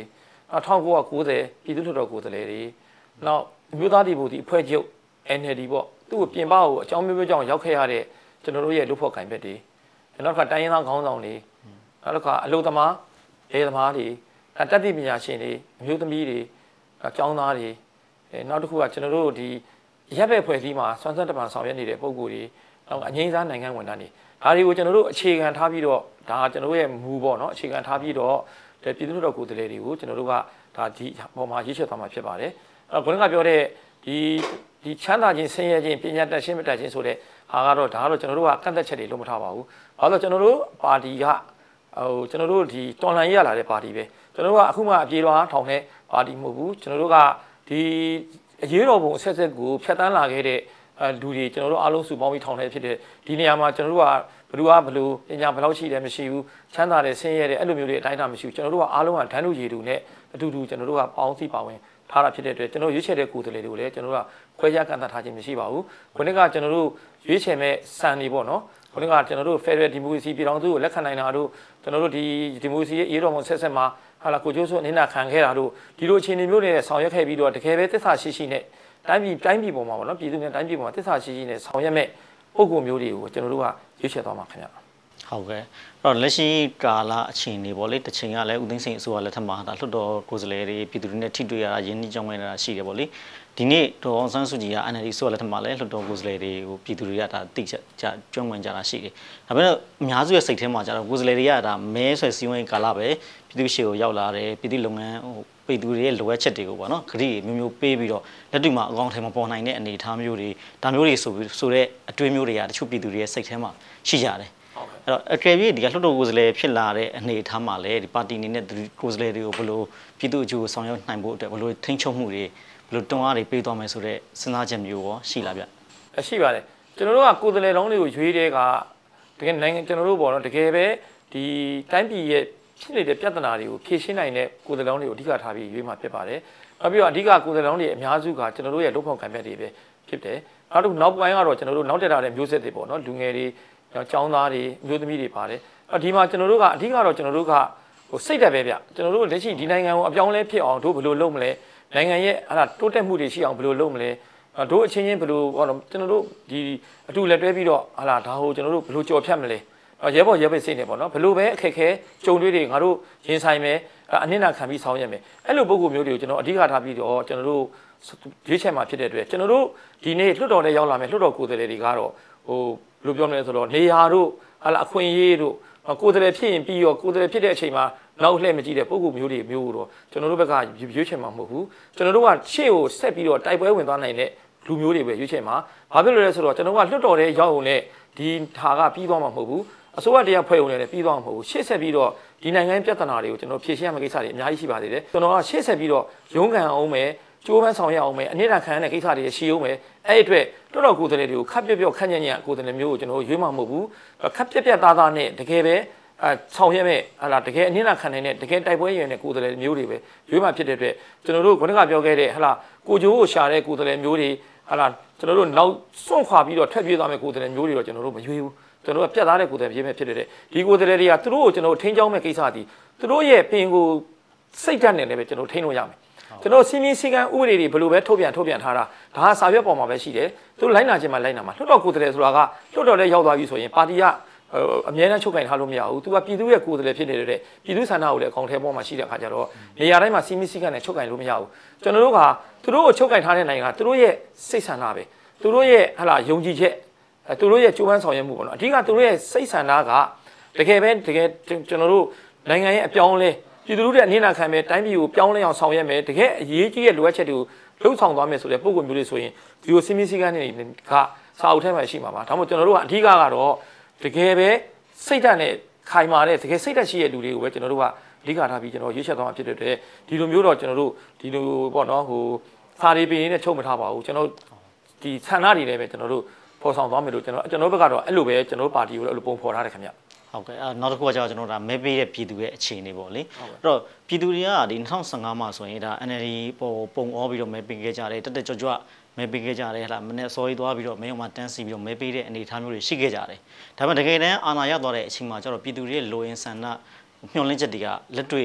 အထောက်ကိုကကိုယ်ပြည်သူ့လွှတ်တော်ကိုယ်စားလှယ်တွေနောက်မြို့သားဒီမိုဒီအဖွဲ့ချုပ် N L D ပေါ့သူ့ကိုပြင်ပကိုအကြောင်းမျိုးမျိုးကြောင့်ရောက်ခဲ့ရတဲ့ကျွန်တော်တို့ရဲ့လူဖို့ကင်ဘက်တွေနောက်တစ်ခါတိုင်းရင်းသားခေါင်းဆောင်တွေနောက်တစ်ခါအလို့သမားဒေသမားတွေတတိပညာရှင်တွေအမျိုးသမီးတွေအကြောင်းသားတွေနောက်တစ်ခုကကျွန်တော်တို့ဒီရပ်ဘက်ဖွဲ့စည်းမှာစွမ်းစက်တပံဆောင်ရွက်နေတဲ့ပုံကိုယ်တွေနောက်အငိမ့်စားနိုင်ငံဝန်ထမ်းတွေဒါတွေကိုကျွန်တော်တို့အခြေခံထားပြီးတော့ဒါကျွန်တော်တို့ရဲ့မူပေါ့နော်အခြေခံထားပြီးတော့ပြည်သူ့လွှတ်တော်ကိုယ်စားလှယ်တွေကိုကျွန်တော်တို့ကဒါဒီပေါ်မှာရေးချက်သွားမှာဖြစ်ပါတယ်အဲ့တော့ခေါင်းကပြောတဲ့ဒီဒီချမ်းသာခြင်းဆင်းရဲခြင်းပညာတတ်ရှင်းမတတ်ခြင်းဆိုတဲ့ဟာကတော့ဒါကတော့ကျွန်တော်တို့ကကန့်သက်ချက်တွေလုံးမထားပါဘူးဘာလို့ကျွန်တော်တို့ပါတီကဟိုကျွန်တော်တို့ဒီတော်လှန်ရေးရလာတဲ့ပါတီပဲကျွန်တော်တို့ကအခုမှအပြေတော်ထောင်တဲ့ပါတီမဟုတ်ဘူးကျွန်တော်တို့ကဒီအရေးတော်ပုံဆက်ဆက်ကိုဖျက်ဆီးလာခဲ့တဲ့လူတွေကျွန်တော်တို့အားလုံးစုပေါင်းပြီးထောင်တဲ့ဖြစ်တဲ့ဒီနေရာမှာကျွန်တော်တို့ကဘလူကဘလူပညာဘယ်လောက်ရှိတယ်မရှိဘူးချမ်းသာတယ်ဆင်းရဲတယ်အဲ့လိုမျိုးတွေအတိုင်းအတာမရှိဘူးကျွန်တော်တို့ကအားလုံးကဒန်းလူရည်တူနဲ့အတူတူကျွန်တော်တို့ကပေါင်းစည်းပါဝင်ထားတာဖြစ်တဲ့အတွက်ကျွန်တော်ရွေးချယ်တဲ့ကိုယ်စားလှယ်တွေကိုလည်းကျွန်တော်တို့ကခွဲခြားကန့်သတ်ထားခြင်းမရှိပါဘူးခုနှစ်ကကျွန်တော်တို့ရွေးချယ်မဲ့စံတွေပေါ့နော်ခုနှစ်ကကျွန်တော်တို့ Federal Democracy ပြည်ထောင်စုကိုလက်ခံနိုင်တာတို့ကျွန်တော်တို့ဒီ Democracy ရဲ့အေးတော်ပုံဆက်ဆက်မှာဟာလာကိုကျိုးဆိုအနေနဲ့ခံခဲ့တာတို့ဒီလိုအခြေအနေမျိုးတွေနဲ့ဆောင်ရွက်ခဲ့ပြီးတော့တကယ်ပဲသစ္စာရှိရှိနဲ့တိုင်းပြည်တိုင်းပြည်ပေါ်မှာပေါ့နော်ပြည်သူနဲ့တိုင်းပြည်ပေါ်မှာသစ္စာရှိရှိနဲ့ဆောင်ရွက်မဲ့ပုံကိုမျိုးတွေကိုကျွန်တော်တို့ကရွေးချယ်သွားမှာခင်ဗျဟုတ်ကဲ့အဲ့တော့လက်ရှိကာလအခြေအနေပေါ့လေတစ်ချိန်ကလည်းဦးသိန်းစိန်အစိုးရလက်ထက်မှာဒါလွှတ်တော်ကိုယ်စားလှယ်တွေပြည်သူတွေနဲ့ထိတွေ့ရတာရင်းနှီးကြောင်းမဲ့တာရှိတယ်ပေါ့လေဒီနေ့ဒေါ်အောင်ဆန်းစုကြည်က N L D အစိုးရလက်ထက်မှာလည်းလွှတ်တော်ကိုယ်စားလှယ်တွေကိုပြည်သူတွေကဒါတိကျကြကြွဝင်ကြတာရှိတယ်ဒါပေမဲ့အများစုရဲ့စိတ်ထဲမှာကျတော့ကိုယ်စားလှယ်တွေကဒါမဲဆွဲစည်းဝေးကာလပဲပြည်သူရှေ့ကိုရောက်လာတယ်ပြည်သူလုပ်ငန်းဟိုပြည်သူတွေရဲ့လိုအပ်ချက်တွေကိုပေါ့နော်ခရီးမျိုးမျိုးပေးပြီးတော့လက်တွေ့မှာအကောင့်ထဲမှာပေါ်နိုင်တဲ့အနေအထားမျိုးတွေဒါမျိုးတွေဆိုပြီးဆိုတဲ့အတွေ့အမျိုးတွေကတချို့ပြည်သူတွေရဲ့စိတ်ထဲမှာရှိကြတယ်အဲ့တော့အကယ်၍ဒီကလွှတ်တော်ကိုယ်စားလှယ်ဖြစ်လာတဲ့အနေအထားမှာလည်းဒီပါတီအနေနဲ့ကိုယ်စားလှယ်တွေကိုဘယ်လိုပြည်သူ့အကျိုးဆောင်ရွက်နိုင်ဖို့အတွက်ဘယ်လိုထိန်းချုပ်မှုတွေဘယ်လိုတွန်းအားတွေပေးသွားမယ်ဆိုတဲ့စဉ်းစားချက်မျိုးရောရှိလားဗျအရှိပါတယ်ကျွန်တော်တို့ကကိုယ်စားလှယ်လောင်းတွေကိုရွေးတဲ့ကတကယ်နိုင်ငံကျွန်တော်တို့ပေါ့နော်တကယ်ပဲဒီတိုင်းပြည်ရဲ့ဖြစ်နေတဲ့ပြဿနာတွေကိုဖြေရှင်းနိုင်တဲ့ကိုယ်စားလှယ်လောင်းတွေကိုအဓိကထားပြီးရွေးမှာဖြစ်ပါတယ်နောက်ပြီးတော့အဓိကကိုယ်စားလှယ်လောင်းတွေအများစုကကျွန်တော်တို့ရဲ့လုပ်ဖော်ကံပြတ်တွေပဲဖြစ်တယ်နောက်တစ်ခုနောက်ပိုင်းကတော့ကျွန်တော်တို့နောက်တက်လာတဲ့မျိုးဆက်တွေပေါ့နော်လူငယ်တွေကျောင်းသားတွေမျိုးသမီးတွေပါတယ်အဲ့ဒီမှာကျွန်တော်တို့ကအဓိကတော့ကျွန်တော်တို့ကဟိုစိတ်တက်ပဲဗျကျွန်တော်တို့လက်ရှိဒီနိုင်ငံကိုအပြောင်းလဲဖြစ်အောင်တို့ဘယ်လိုလုပ်မလဲနိုင်ငံရဲ့ဟာတိုးတက်မှုတွေရှိအောင်ဘယ်လိုလုပ်မလဲတို့အချင်းချင်းဘယ်လိုဟောတော့ကျွန်တော်တို့ဒီအတူလက်တွဲပြီးတော့ဟာဒါဟိုကျွန်တော်တို့ဘယ်လိုကြော်ဖြတ်မလဲရဲဘော်ရဲဘက်စိတ်နေပေါ့နော်ဘယ်လိုပဲအခက်ခဲကြုံတွေတွေငါတို့ရင်ဆိုင်မယ်အနစ်နာခံပြီးဆောင်ရွက်မယ်အဲ့လိုပုံကူမျိုးတွေကိုကျွန်တော်အဓိကထားပြီးတော့ကျွန်တော်တို့ရွေးချယ်မှာဖြစ်တဲ့အတွက်ကျွန်တော်တို့ဒီနေ့လွှတ်တော်နဲ့ရောက်လာမယ်လွှတ်တော်ကိုယ်စားလှယ်တွေကတော့ဟိုဘယ်လိုပြောမလဲဆိုတော့နေရာတို့ဟာအခွင့်အရေးတို့ကိုယ်စားလှယ်ဖြစ်ရင်ပြီးရောကိုယ်စားလှယ်ဖြစ်တဲ့အချိန်မှာနောက်လှည့်မကြည့်တဲ့ပုံကူမျိုးတွေမျိုးတော့ကျွန်တော်တို့ဘက်ကရွေးချယ်မှာမဟုတ်ဘူးကျွန်တော်တို့ကရှေ့ကိုဆက်ပြီးတော့တိုက်ပွဲဝင်သွားနိုင်တဲ့လူမျိုးတွေပဲရွေးချယ်မှာဘာဖြစ်လို့လဲဆိုတော့ကျွန်တော်ကလွှတ်တော်ထဲရောက်ုံနဲ့ဒီဟာကပြီးသွားမှာမဟုတ်ဘူးအစိုးရတရားဖွဲ့ုံနဲ့ပြီးသွားမှာမဟုတ်ဘူးရှေ့ဆက်ပြီးတော့ဒီနိုင်ငံပြဿနာတွေကိုကျွန်တော်ဖြေရှင်းရမယ့်ကိစ္စတွေအများကြီးရှိပါသေးတယ်ကျွန်တော်ကရှေ့ဆက်ပြီးတော့ရုန်းကန်အောင်မယ်ကျိုးပန်းဆောင်ရအောင်မယ်အနစ်နာခံရတဲ့ကိစ္စတွေရှိအောင်မယ်အဲ့ဒီအတွက်တော်တော်ကိုယ်စားလှယ်တွေကိုခက်ပြက်ပြက်ခက်ညံ့ညံ့ကိုယ်စားလှယ်မျိုးကိုကျွန်တော်ရွေးမှာမဟုတ်ဘူးခက်ပြက်ပြက်သားသားနဲ့တကယ်ပဲအဲဆောင်ရွက်မဲ့ဟာလာတကယ်အနစ်နာခံနိုင်တဲ့တကယ်တိုက်ပွဲရင်တဲ့ကိုယ်စားလှယ်မျိုးတွေပဲရွေးမှာဖြစ်တဲ့အတွက်ကျွန်တော်တို့ခုနကပြောခဲ့တဲ့ဟာလာကိုကျိုးကိုရှာတဲ့ကိုယ်စားလှယ်မျိုးတွေဟာလာကျွန်တော်တို့နောက်စွန့်ခွာပြီးတော့ထွက်ပြေးသွားမဲ့ကိုယ်စားလှယ်မျိုးတွေတော့ကျွန်တော်တို့မရွေးဘူးကျွန်တော်တို့ကပြတ်သားတဲ့ကိုယ်စားလှယ်ရေးမဲ့ဖြစ်တဲ့ဒီကိုယ်စားလှယ်တွေကသူတို့ကိုကျွန်တော်ထိန်းချောင်းမဲ့ကိစ္စဒီသူတို့ရဲ့ပင်ကိုစိတ်ဓာတ်နဲ့လည်းပဲကျွန်တော်ထိန်းလို့ရမယ်ကျွန်တော်စီမင်းစည်းကမ်းဥပဒေတွေဘယ်လိုပဲထုတ်ပြန်ထုတ်ပြန်ထားတာဒါကစာရွက်ပေါ်မှာပဲရှိတယ်သူတို့လိုက်နာခြင်းမှာလိုက်နာမှာလွှတ်တော်ကိုယ်စားလှယ်ဆိုတာကလွှတ်တော်ထဲရောက်သွားပြီဆိုရင်ပါတီကအမြဲတမ်းချုပ်ကင်ထားလို့မရဘူးသူကပြည်သူရဲ့ကိုယ်စားလှယ်ဖြစ်နေတဲ့ပြည်သူဆန္ဒကိုလည်းအကောင့်ထဲပေါ်မှာရှိတဲ့အခါကျတော့နေရာတိုင်းမှာစီမင်းစည်းကမ်းနဲ့ချုပ်ကင်လို့မရဘူးကျွန်တော်တို့ကသူတို့ကိုချုပ်ကင်ထားတဲ့နိုင်ငံကသူတို့ရဲ့စိတ်ဆန္ဒပဲသူတို့ရဲ့ဟလာယုံကြည်ချက်သူတို့ရဲ့ကြိုးပမ်းဆောင်ရွက်မှုပေါ့နော်အဓိကသူတို့ရဲ့စိတ်ဆန္ဒကတကယ်ပဲတကယ်ကျွန်တော်တို့နိုင်ငံရဲ့အပြောင်းလဲပြည်သူတို့ရဲ့အနေနာခံမဲ့တိုင်းပြည်ကိုပြောင်းလဲအောင်ဆောင်ရွက်မယ်တကယ်အရေးကြီးတဲ့လိုအပ်ချက်တွေကိုလှုပ်ဆောင်သွားမယ်ဆိုတဲ့ပုံစံမျိုးတွေဆိုရင်ဒီလိုစီမင်းစည်းကမ်းတွေကစာအုပ်ထဲမှာရှိမှာပါဒါမှမဟုတ်ကျွန်တော်တို့ကအဓိကကတော့တကယ်ပဲစိတ်ဓာတ်နဲ့ခိုင်မာတဲ့တကယ်စိတ်ဓာတ်ရှိတဲ့လူတွေကိုပဲကျွန်တော်တို့ကအဓိကထားပြီးကျွန်တော်ရွေးချယ်သွားမှာဖြစ်တဲ့အတွက်ဒီလိုမျိုးတော့ကျွန်တော်တို့ဒီလိုပေါ့နော်ဟိုစာရီပင်နဲ့ချုပ်မထားပါဘူးကျွန်တော်ဒီဆန္ဒတွေနဲ့ပဲကျွန်တော်တို့ပေါ်ဆောင်သွားမယ်လို့ကျွန်တော်ကျွန်တော်ဘက်ကတော့အဲ့လိုပဲကျွန်တော်ပါတီကိုလည်းအဲ့လိုပုံဖော်ထားတယ်ခင်ဗျဟုတ်ကဲ့အဲနောက်တစ်ခုကကျတော့ကျွန်တော်ဒါမဲပေးတဲ့ပြည်သူရဲ့အခြေအနေပေါ့လေအဲ့တော့ပြည်သူတွေကဒီ၂၀၁၅မှာဆိုရင်ဒါ N L D ပေါ်ပုံဩပြီးတော့မဲပေးခဲ့ကြတယ်တက်တက်ကြွကြွမဲပေးခဲ့ကြတယ်ဟလာမနေ့စော်ရီသွားပြီးတော့မဲရုံမှာတန်းစီပြီးတော့မဲပေးတဲ့အနေအထားမျိုးတွေရှိခဲ့ကြတယ်ဒါပေမဲ့တကယ်တမ်းအာဏာရသွားတဲ့အချိန်မှာကျတော့ပြည်သူတွေရဲ့လိုအင်ဆန္ဒမျှော်လင့်ချက်တွေကလက်တွေ့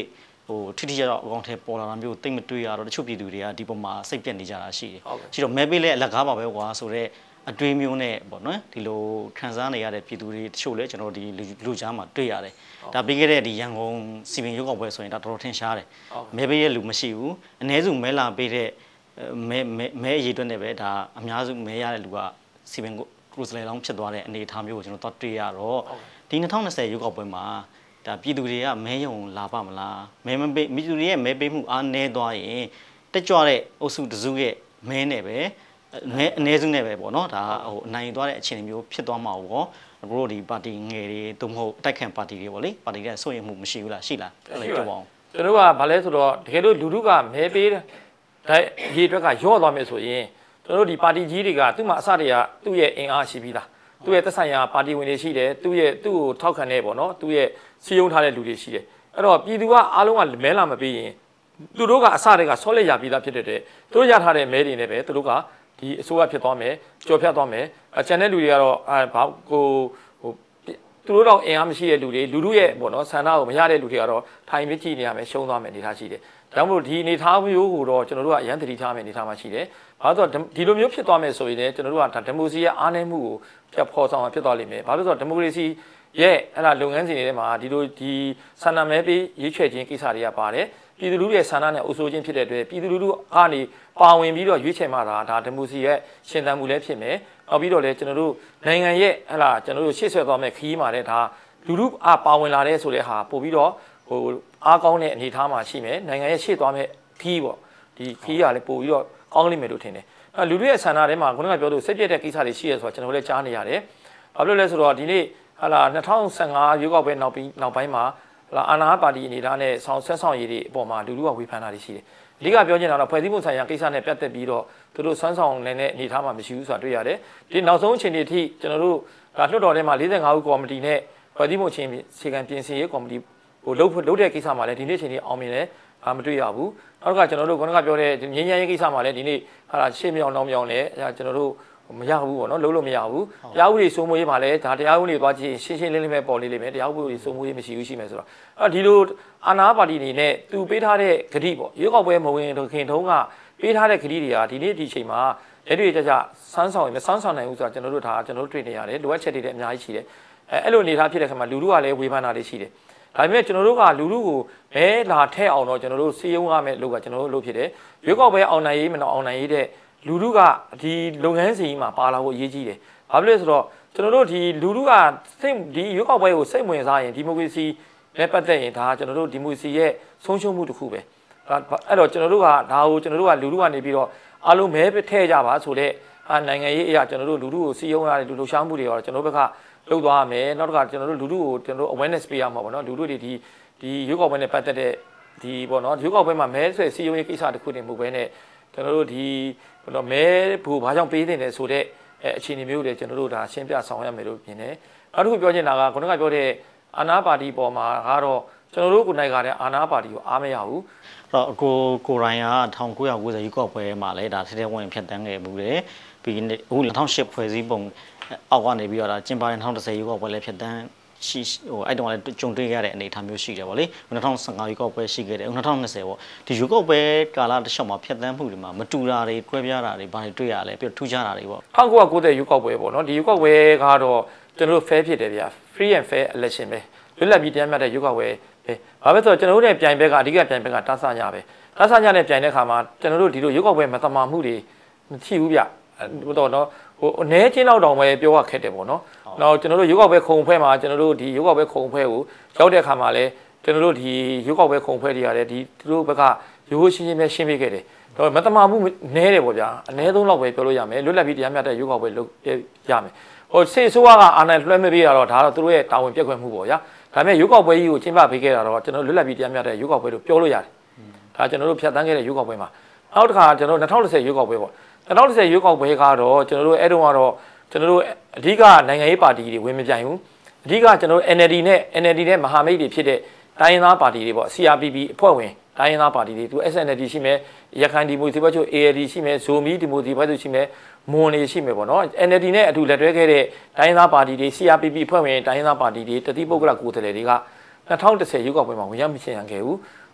ဟိုထိထိရောက်အကောင့်ထဲပေါ်လာတာမျိုးတိတ်မတွေ့ရတော့တချို့ပြည်သူတွေကဒီပုံမှာစိတ်ပြက်နေကြတာရှိတယ်ရှိတော့မဲပေးလဲအလက်ကားပါပဲကွာဆိုတော့အတွေးမျိုးနဲ့ပေါ့နော်ဒီလိုခံစားနေရတဲ့ပြည်သူတွေတချို့လဲကျွန်တော်ဒီလူချမ်းမှာတွေ့ရတယ်ဒါပြီးခဲ့တဲ့ဒီရန်ကုန်စီပင်ရုပ်ောက်ပွဲဆိုရင်ဒါတော်တော်ထင်ရှားတယ်မဲပေးရဲ့လူမရှိဘူးအ ਨੇ စုမဲလာပေးတဲ့မဲမဲအရေးအတွက်နဲ့ပဲဒါအများစုမဲရတဲ့လူကစီပင်ကိုကရုစလေလောင်းဖြစ်သွားတဲ့အနေအထားမျိုးကိုကျွန်တော်တွေ့ရတော့ဒီ၂၀၂၀ရုပ်ောက်ပွဲမှာဒါပြည်သူတွေကမဲယုံလာပါမလားမဲမပေးပြည်သူတွေရဲ့မဲပေးမှုအားနည်းသွားရင်တက်ကြွတဲ့အုပ်စုတစုရဲ့မဲနဲ့ပဲမဲအ ਨੇ စုနဲ့ပဲပေါ့နော်ဒါဟိုအနိုင်သွားတဲ့အခြေအနေမျိုးဖြစ်သွားမှာပေါ့အခုတို့ဒီပါတီငယ်တွေသို့မဟုတ်တိုက်ခံပါတီတွေပေါ့လေပါတီတွေစိုးရိမ်မှုမရှိဘူးလားရှိလားအဲ့လိုပြောပါအောင်ကျွန်တော်ကဘာလဲဆိုတော့တကယ်လို့လူထုကမဲပေးတဲ့ရေအတွက်ကရော့သွားမယ်ဆိုရင်ကျွန်တော်တို့ဒီပါတီကြီးတွေကသူ့မှာအစတည်းကသူ့ရဲ့အင်အားရှိပြီးသားသူ့ရဲ့သက်ဆိုင်ရာပါတီဝင်တွေရှိတယ်သူ့ရဲ့သူ့ကိုထောက်ခံနေပေါ့နော်သူ့ရဲ့စီယုံထားတဲ့လူတွေရှိတယ်အဲ့တော့ပြည်သူကအားလုံးကမဲလာမပေးရင်သူတို့ကအစတည်းကဆော့လက်ရပြီးသားဖြစ်တဲ့တဲ့သူတို့ရထားတဲ့မဲတွေနဲ့ပဲသူတို့ကဒီအစိုးရဖြစ်သွားမယ်ကြော်ဖြတ်သွားမယ်အကျန်တဲ့လူတွေကတော့အဲဘာကိုဟိုသူတို့တော့အင်အားမရှိတဲ့လူတွေလူထုရဲ့ပေါ့နော်ဆန္ဒကိုမရတဲ့လူတွေကတော့ထိုင်ပြီးကြည့်နေရမယ်ရှုံးသွားမယ်အနေထားရှိတယ်ဒါမှမဟုတ်ဒီအနေထားမျိုးကိုတော့ကျွန်တော်တို့ကအရန်တတိထားမယ်အနေထားမှရှိတယ်ဘာလို့ဆိုတော့ဒီလိုမျိုးဖြစ်သွားမယ်ဆိုရင်လည်းကျွန်တော်တို့ကဒါဒီမိုကရေစီရဲ့အားနည်းမှုကိုပြတ်ဖော်ဆောင်ဖြစ်သွားလိမ့်မယ်ဘာလို့ဆိုတော့ဒီမိုကရေစီရဲ့အဲ့ဒါလုပ်ငန်းစဉ်တွေထဲမှာဒီလိုဒီဆန္ဒမဲပေးရွေးချယ်ခြင်းကိစ္စတွေကပါတယ်ပြည်သူလူထုရဲ့ဆန္ဒနဲ့အုပ်စိုးခြင်းဖြစ်တဲ့အတွက်ပြည်သူလူထုကနေပါဝင်ပြီးတော့ရွေးချယ်မှသာဒါဒီမိုကရေစီရဲ့ရှင်သန်မှုလည်းဖြစ်မယ်နောက်ပြီးတော့လည်းကျွန်တော်တို့နိုင်ငံရဲ့ဟဲ့လားကျွန်တော်တို့ရှေ့ဆက်သွားမယ့်ခရီးမှာလည်းဒါလူထုအပါဝင်လာတဲ့ဆိုတဲ့ဟာပို့ပြီးတော့ဟိုအားကောင်းတဲ့အနေအထားမှာရှိမယ်နိုင်ငံရဲ့ရှေ့သွားမယ့်ခရီးပေါ့ဒီခရီးကလည်းပို့ပြီးတော့ကောင်းလိမ့်မယ်လို့ထင်တယ်အဲလူထုရဲ့ဆန္ဒထဲမှာခုနကပြောလို့စိတ်ပြည့်တဲ့ကိစ္စတွေရှိရဆိုတော့ကျွန်တော်လည်းကြားနေရတယ်ဘာလို့လဲဆိုတော့ဒီနေ့ဟလာ၂၀၁၅ရွေးကောက်ပွဲနောက်ပြီးနောက်ပိုင်းမှာဟလာအာဏာပါတီအနေထားနဲ့ဆောင်းဆက်ဆောင်ရည်တွေအပေါ်မှာလူထုကဝေဖန်တာတွေရှိတယ်အဓိကပြောချင်တာတော့ဖွဲ့စည်းမှုဆိုင်ရာကိစ္စနဲ့ပြတ်သက်ပြီးတော့သူတို့ဆွမ်းဆောင်နေတဲ့အနေအထားမှာမရှိဘူးဆိုတာတွေ့ရတယ်ဒီနောက်ဆုံးအခြေအနေအထိကျွန်တော်တို့ဒါလွှတ်တော်ထဲမှာ၄၅ဦးကော်မတီနဲ့ဖွဲ့စည်းမှုချင်းအခြေခံပြင်ဆင်ရေးကော်မတီဟိုလှုပ်လှုပ်တဲ့ကိစ္စမှာလည်းဒီနေ့ချိန်ကြီးအောင်မြင်တယ်အာမတွေ့ရဘူးနောက်ကကျွန်တော်တို့ခုနကပြောတဲ့ငင်းရရေးကိစ္စမှာလည်းဒီနေ့ဟာရှေ့မြောင်နောက်မြောင်လည်းကျွန်တော်တို့မရဘူးပေါ့နော်လုံးလို့မရဘူးတရားဥပဒေစိုးမိုးရေးမှာလည်းဒါတရားဥပဒေသွားကြည့်ရှင်းရှင်းလင်းလင်းပဲပေါ်လေးလေးပဲတရားဥပဒေစိုးမိုးရေးမရှိဘူးရှိမယ်ဆိုတော့အဲဒီလိုအာဏာပါတီနေနဲ့သူပေးထားတဲ့ဂတိပေါ့ရွေးကောက်ပွဲမဝင်ခင်တုန်းကပေးထားတဲ့ဂတိတွေကဒီနေ့ဒီချိန်မှာလက်တွေ့ကြကြစမ်းဆောင်ရင်မစမ်းဆောင်နိုင်ဘူးဆိုတာကျွန်တော်တို့ဒါကျွန်တော်တို့တွေ့နေရတယ်လိုအပ်ချက်တွေလည်းအများကြီးရှိတယ်အဲအဲ့လိုအနေထားဖြစ်တဲ့ခါမှာလူထုကလည်းဝေဖန်တာတွေရှိတယ်ဒါပေမဲ့ကျွန်တော်တို့ကလူထုကိုမဲလာထည့်အောင်တော့ကျွန်တော်တို့စီယုံရမယ်လို့ကကျွန်တော်တို့လုပ်ဖြစ်တယ်ရွေးကောက်ပွဲအောင်နိုင်ရေးမနော်အောင်နိုင်ရေးတဲ့လူထုကဒီလုပ်ငန်းစဉ်ကြီးမှာပါလာဖို့အရေးကြီးတယ်။ဘာဖြစ်လဲဆိုတော့ကျွန်တော်တို့ဒီလူထုကစိတ်ဒီရွေးကောက်ပွဲကိုစိတ်ဝင်စားရင်ဒီမိုကရေစီနဲ့ပတ်သက်ရင်ဒါကျွန်တော်တို့ဒီမိုကရေစီရဲ့ဆုံးရှုံးမှုတစ်ခုပဲ။အဲ့တော့ကျွန်တော်တို့ကဒါကိုကျွန်တော်တို့ကလူထုကနေပြီးတော့အားလုံးမဲထည့်ကြပါဆိုတော့နိုင်ငံရေးအရာကျွန်တော်တို့လူထုကိုစီယုံရတယ်လူလှူရှားမှုတွေရောကျွန်တော်တို့ဘက်ကလုပ်သွားရမယ်။နောက်တစ်ခါကျွန်တော်တို့လူထုကိုကျွန်တော်တို့ awareness ပေးရမှာပေါ့နော်လူထုတွေဒီဒီရွေးကောက်ပွဲနဲ့ပတ်သက်တဲ့ဒီပေါ့နော်ရွေးကောက်ပွဲမှာမဲဆွဲစီယုံရေးကိစ္စတစ်ခုတည်းမဟုတ်ဘဲနဲ့ကျွန်တော်တို့ဒီဘယ်လိုမဲဘူးဘာကြောင့်ပေးနေလဲဆိုတော့အဲအခြေအနေမျိုးတွေကျွန်တော်တို့ဒါရှင်းပြဆောင်ရမယ်လို့မြင်တယ်နောက်တစ်ခုပြောချင်တာကခုနကပြောတဲ့အာဏာပါတီပေါ်မှာကတော့ကျွန်တော်တို့ကိုနိုင်ကြတဲ့အာဏာပါတီကိုအားမရဘူးအဲ့တော့အကိုကိုရိုင်းက၁၉၉၀ရွေးကောက်ပွဲမှာလည်းဒါထဲထဲဝင်ဖြတ်တန်းခဲ့မှုတယ်ပြီးအခု၂၀၀၈ဖွဲ့စည်းပုံအောက်ကနေပြီးတော့ဒါကျင်းပတဲ့၂၀၁၀ရွေးကောက်ပွဲလည်းဖြတ်တန်းရှိဟိုအဲ့တုန်းကလည်းကြုံတွေ့ရတဲ့အနေအထားမျိုးရှိတယ်ဗောလေ၂၀၁၅ရွေးကောက်ပွဲရှိခဲ့တယ်၂၀၂၀ပေါ့ဒီရွေးကောက်ပွဲကာလတစ်လျှောက်မှာဖြတ်တန်းမှုတွေမှာမတူတာတွေကွဲပြားတာတွေဘာတွေတွေ့ရလဲပြီးတော့ထူးခြားတာတွေပေါ့၁၉၉၀ရွေးကောက်ပွဲပေါ့နော်ဒီရွေးကောက်ပွဲကတော့ကျွန်တော်တို့ fair ဖြစ်တယ်ဗျာ free and fair election ပဲလွတ်လပ်ပြီးတရားမျှတဲ့ရွေးကောက်ပွဲပဲဘာပဲဆိုတော့ကျွန်တော်တို့ရဲ့ပြိုင်ဘက်ကအဓိကပြိုင်ဘက်ကတာဆာညပဲတာဆာညနဲ့ပြိုင်တဲ့ခါမှာကျွန်တော်တို့ဒီလိုရွေးကောက်ပွဲမတမာမှုတွေမရှိဘူးဗျဟိုတော့နော်ဟိုအနေချင်းတော့တောင်ပဲပြောရခက်တယ်ပေါ့နော်။နောက်ကျွန်တော်တို့ရွေးကောက်ပွဲခုံဖွဲ့မှာကျွန်တော်တို့ဒီရွေးကောက်ပွဲခုံဖွဲ့ကိုရောက်တဲ့အခါမှာလည်းကျွန်တော်တို့ဒီရွေးကောက်ပွဲခုံဖွဲ့တွေရတယ်ဒီသူတို့ဘက်ကရိုးရိုးရှင်းရှင်းပဲရှင်းပြခဲ့တယ်။တော့မတမာမှုနည်းတယ်ပေါ့ဗျာ။အနည်းဆုံးတော့ပဲပြောလို့ရမယ်။လွတ်လပ်ပြီးတရားမျှတတဲ့ရွေးကောက်ပွဲလုပ်ရမယ်။ဟိုစေဆိုးကအာဏာလွှဲမပေးရတော့ဒါတော့သူတို့ရဲ့တာဝန်ပြက်ကွက်မှုပေါ့ဗျာ။ဒါပေမဲ့ရွေးကောက်ပွဲကြီးကိုကျင်းပပေးခဲ့တာတော့ကျွန်တော်လွတ်လပ်ပြီးတရားမျှတတဲ့ရွေးကောက်ပွဲလို့ပြောလို့ရတယ်။ဒါကျွန်တော်တို့ဖြတ်တန်းခဲ့တဲ့ရွေးကောက်ပွဲမှာနောက်တစ်ခါကျွန်တော်တို့၂၀၁၀ရွေးကောက်ပွဲပေါ့၂၀၁၀ရွေးကောက်ပွဲကတော့ကျွန်တော်တို့အဲ့တုန်းကတော့ကျွန်တော်တို့အဓိကနိုင်ငံရေးပါတီတွေဝင်မပြိုင်ဘူးအဓိကကျွန်တော်တို့ N L D နဲ့ N L D နဲ့မဟာမိတ်တွေဖြစ်တဲ့တိုင်းရင်းသားပါတီတွေပေါ့ C R P P အဖွဲ့ဝင်တိုင်းရင်းသားပါတီတွေသူ S N L D ရှိမယ်ရခိုင်ဒီမိုကရေစီဘက်ချို့ A L D ရှိမယ်ဇိုမီဒီမိုကရေစီဘက်ချို့ရှိမယ်မွန်တွေရှိမယ်ပေါ့နော် N L D နဲ့အတူလက်တွဲခဲ့တဲ့တိုင်းရင်းသားပါတီတွေ C R P P အဖွဲ့ဝင်တိုင်းရင်းသားပါတီတွေတတိပုဂ္ဂလကိုယ်စားလှယ်တွေက၂၀၁၀ရွေးကောက်ပွဲမှာဝင်ရောက်မချင်ရန်ခဲ့ဘူး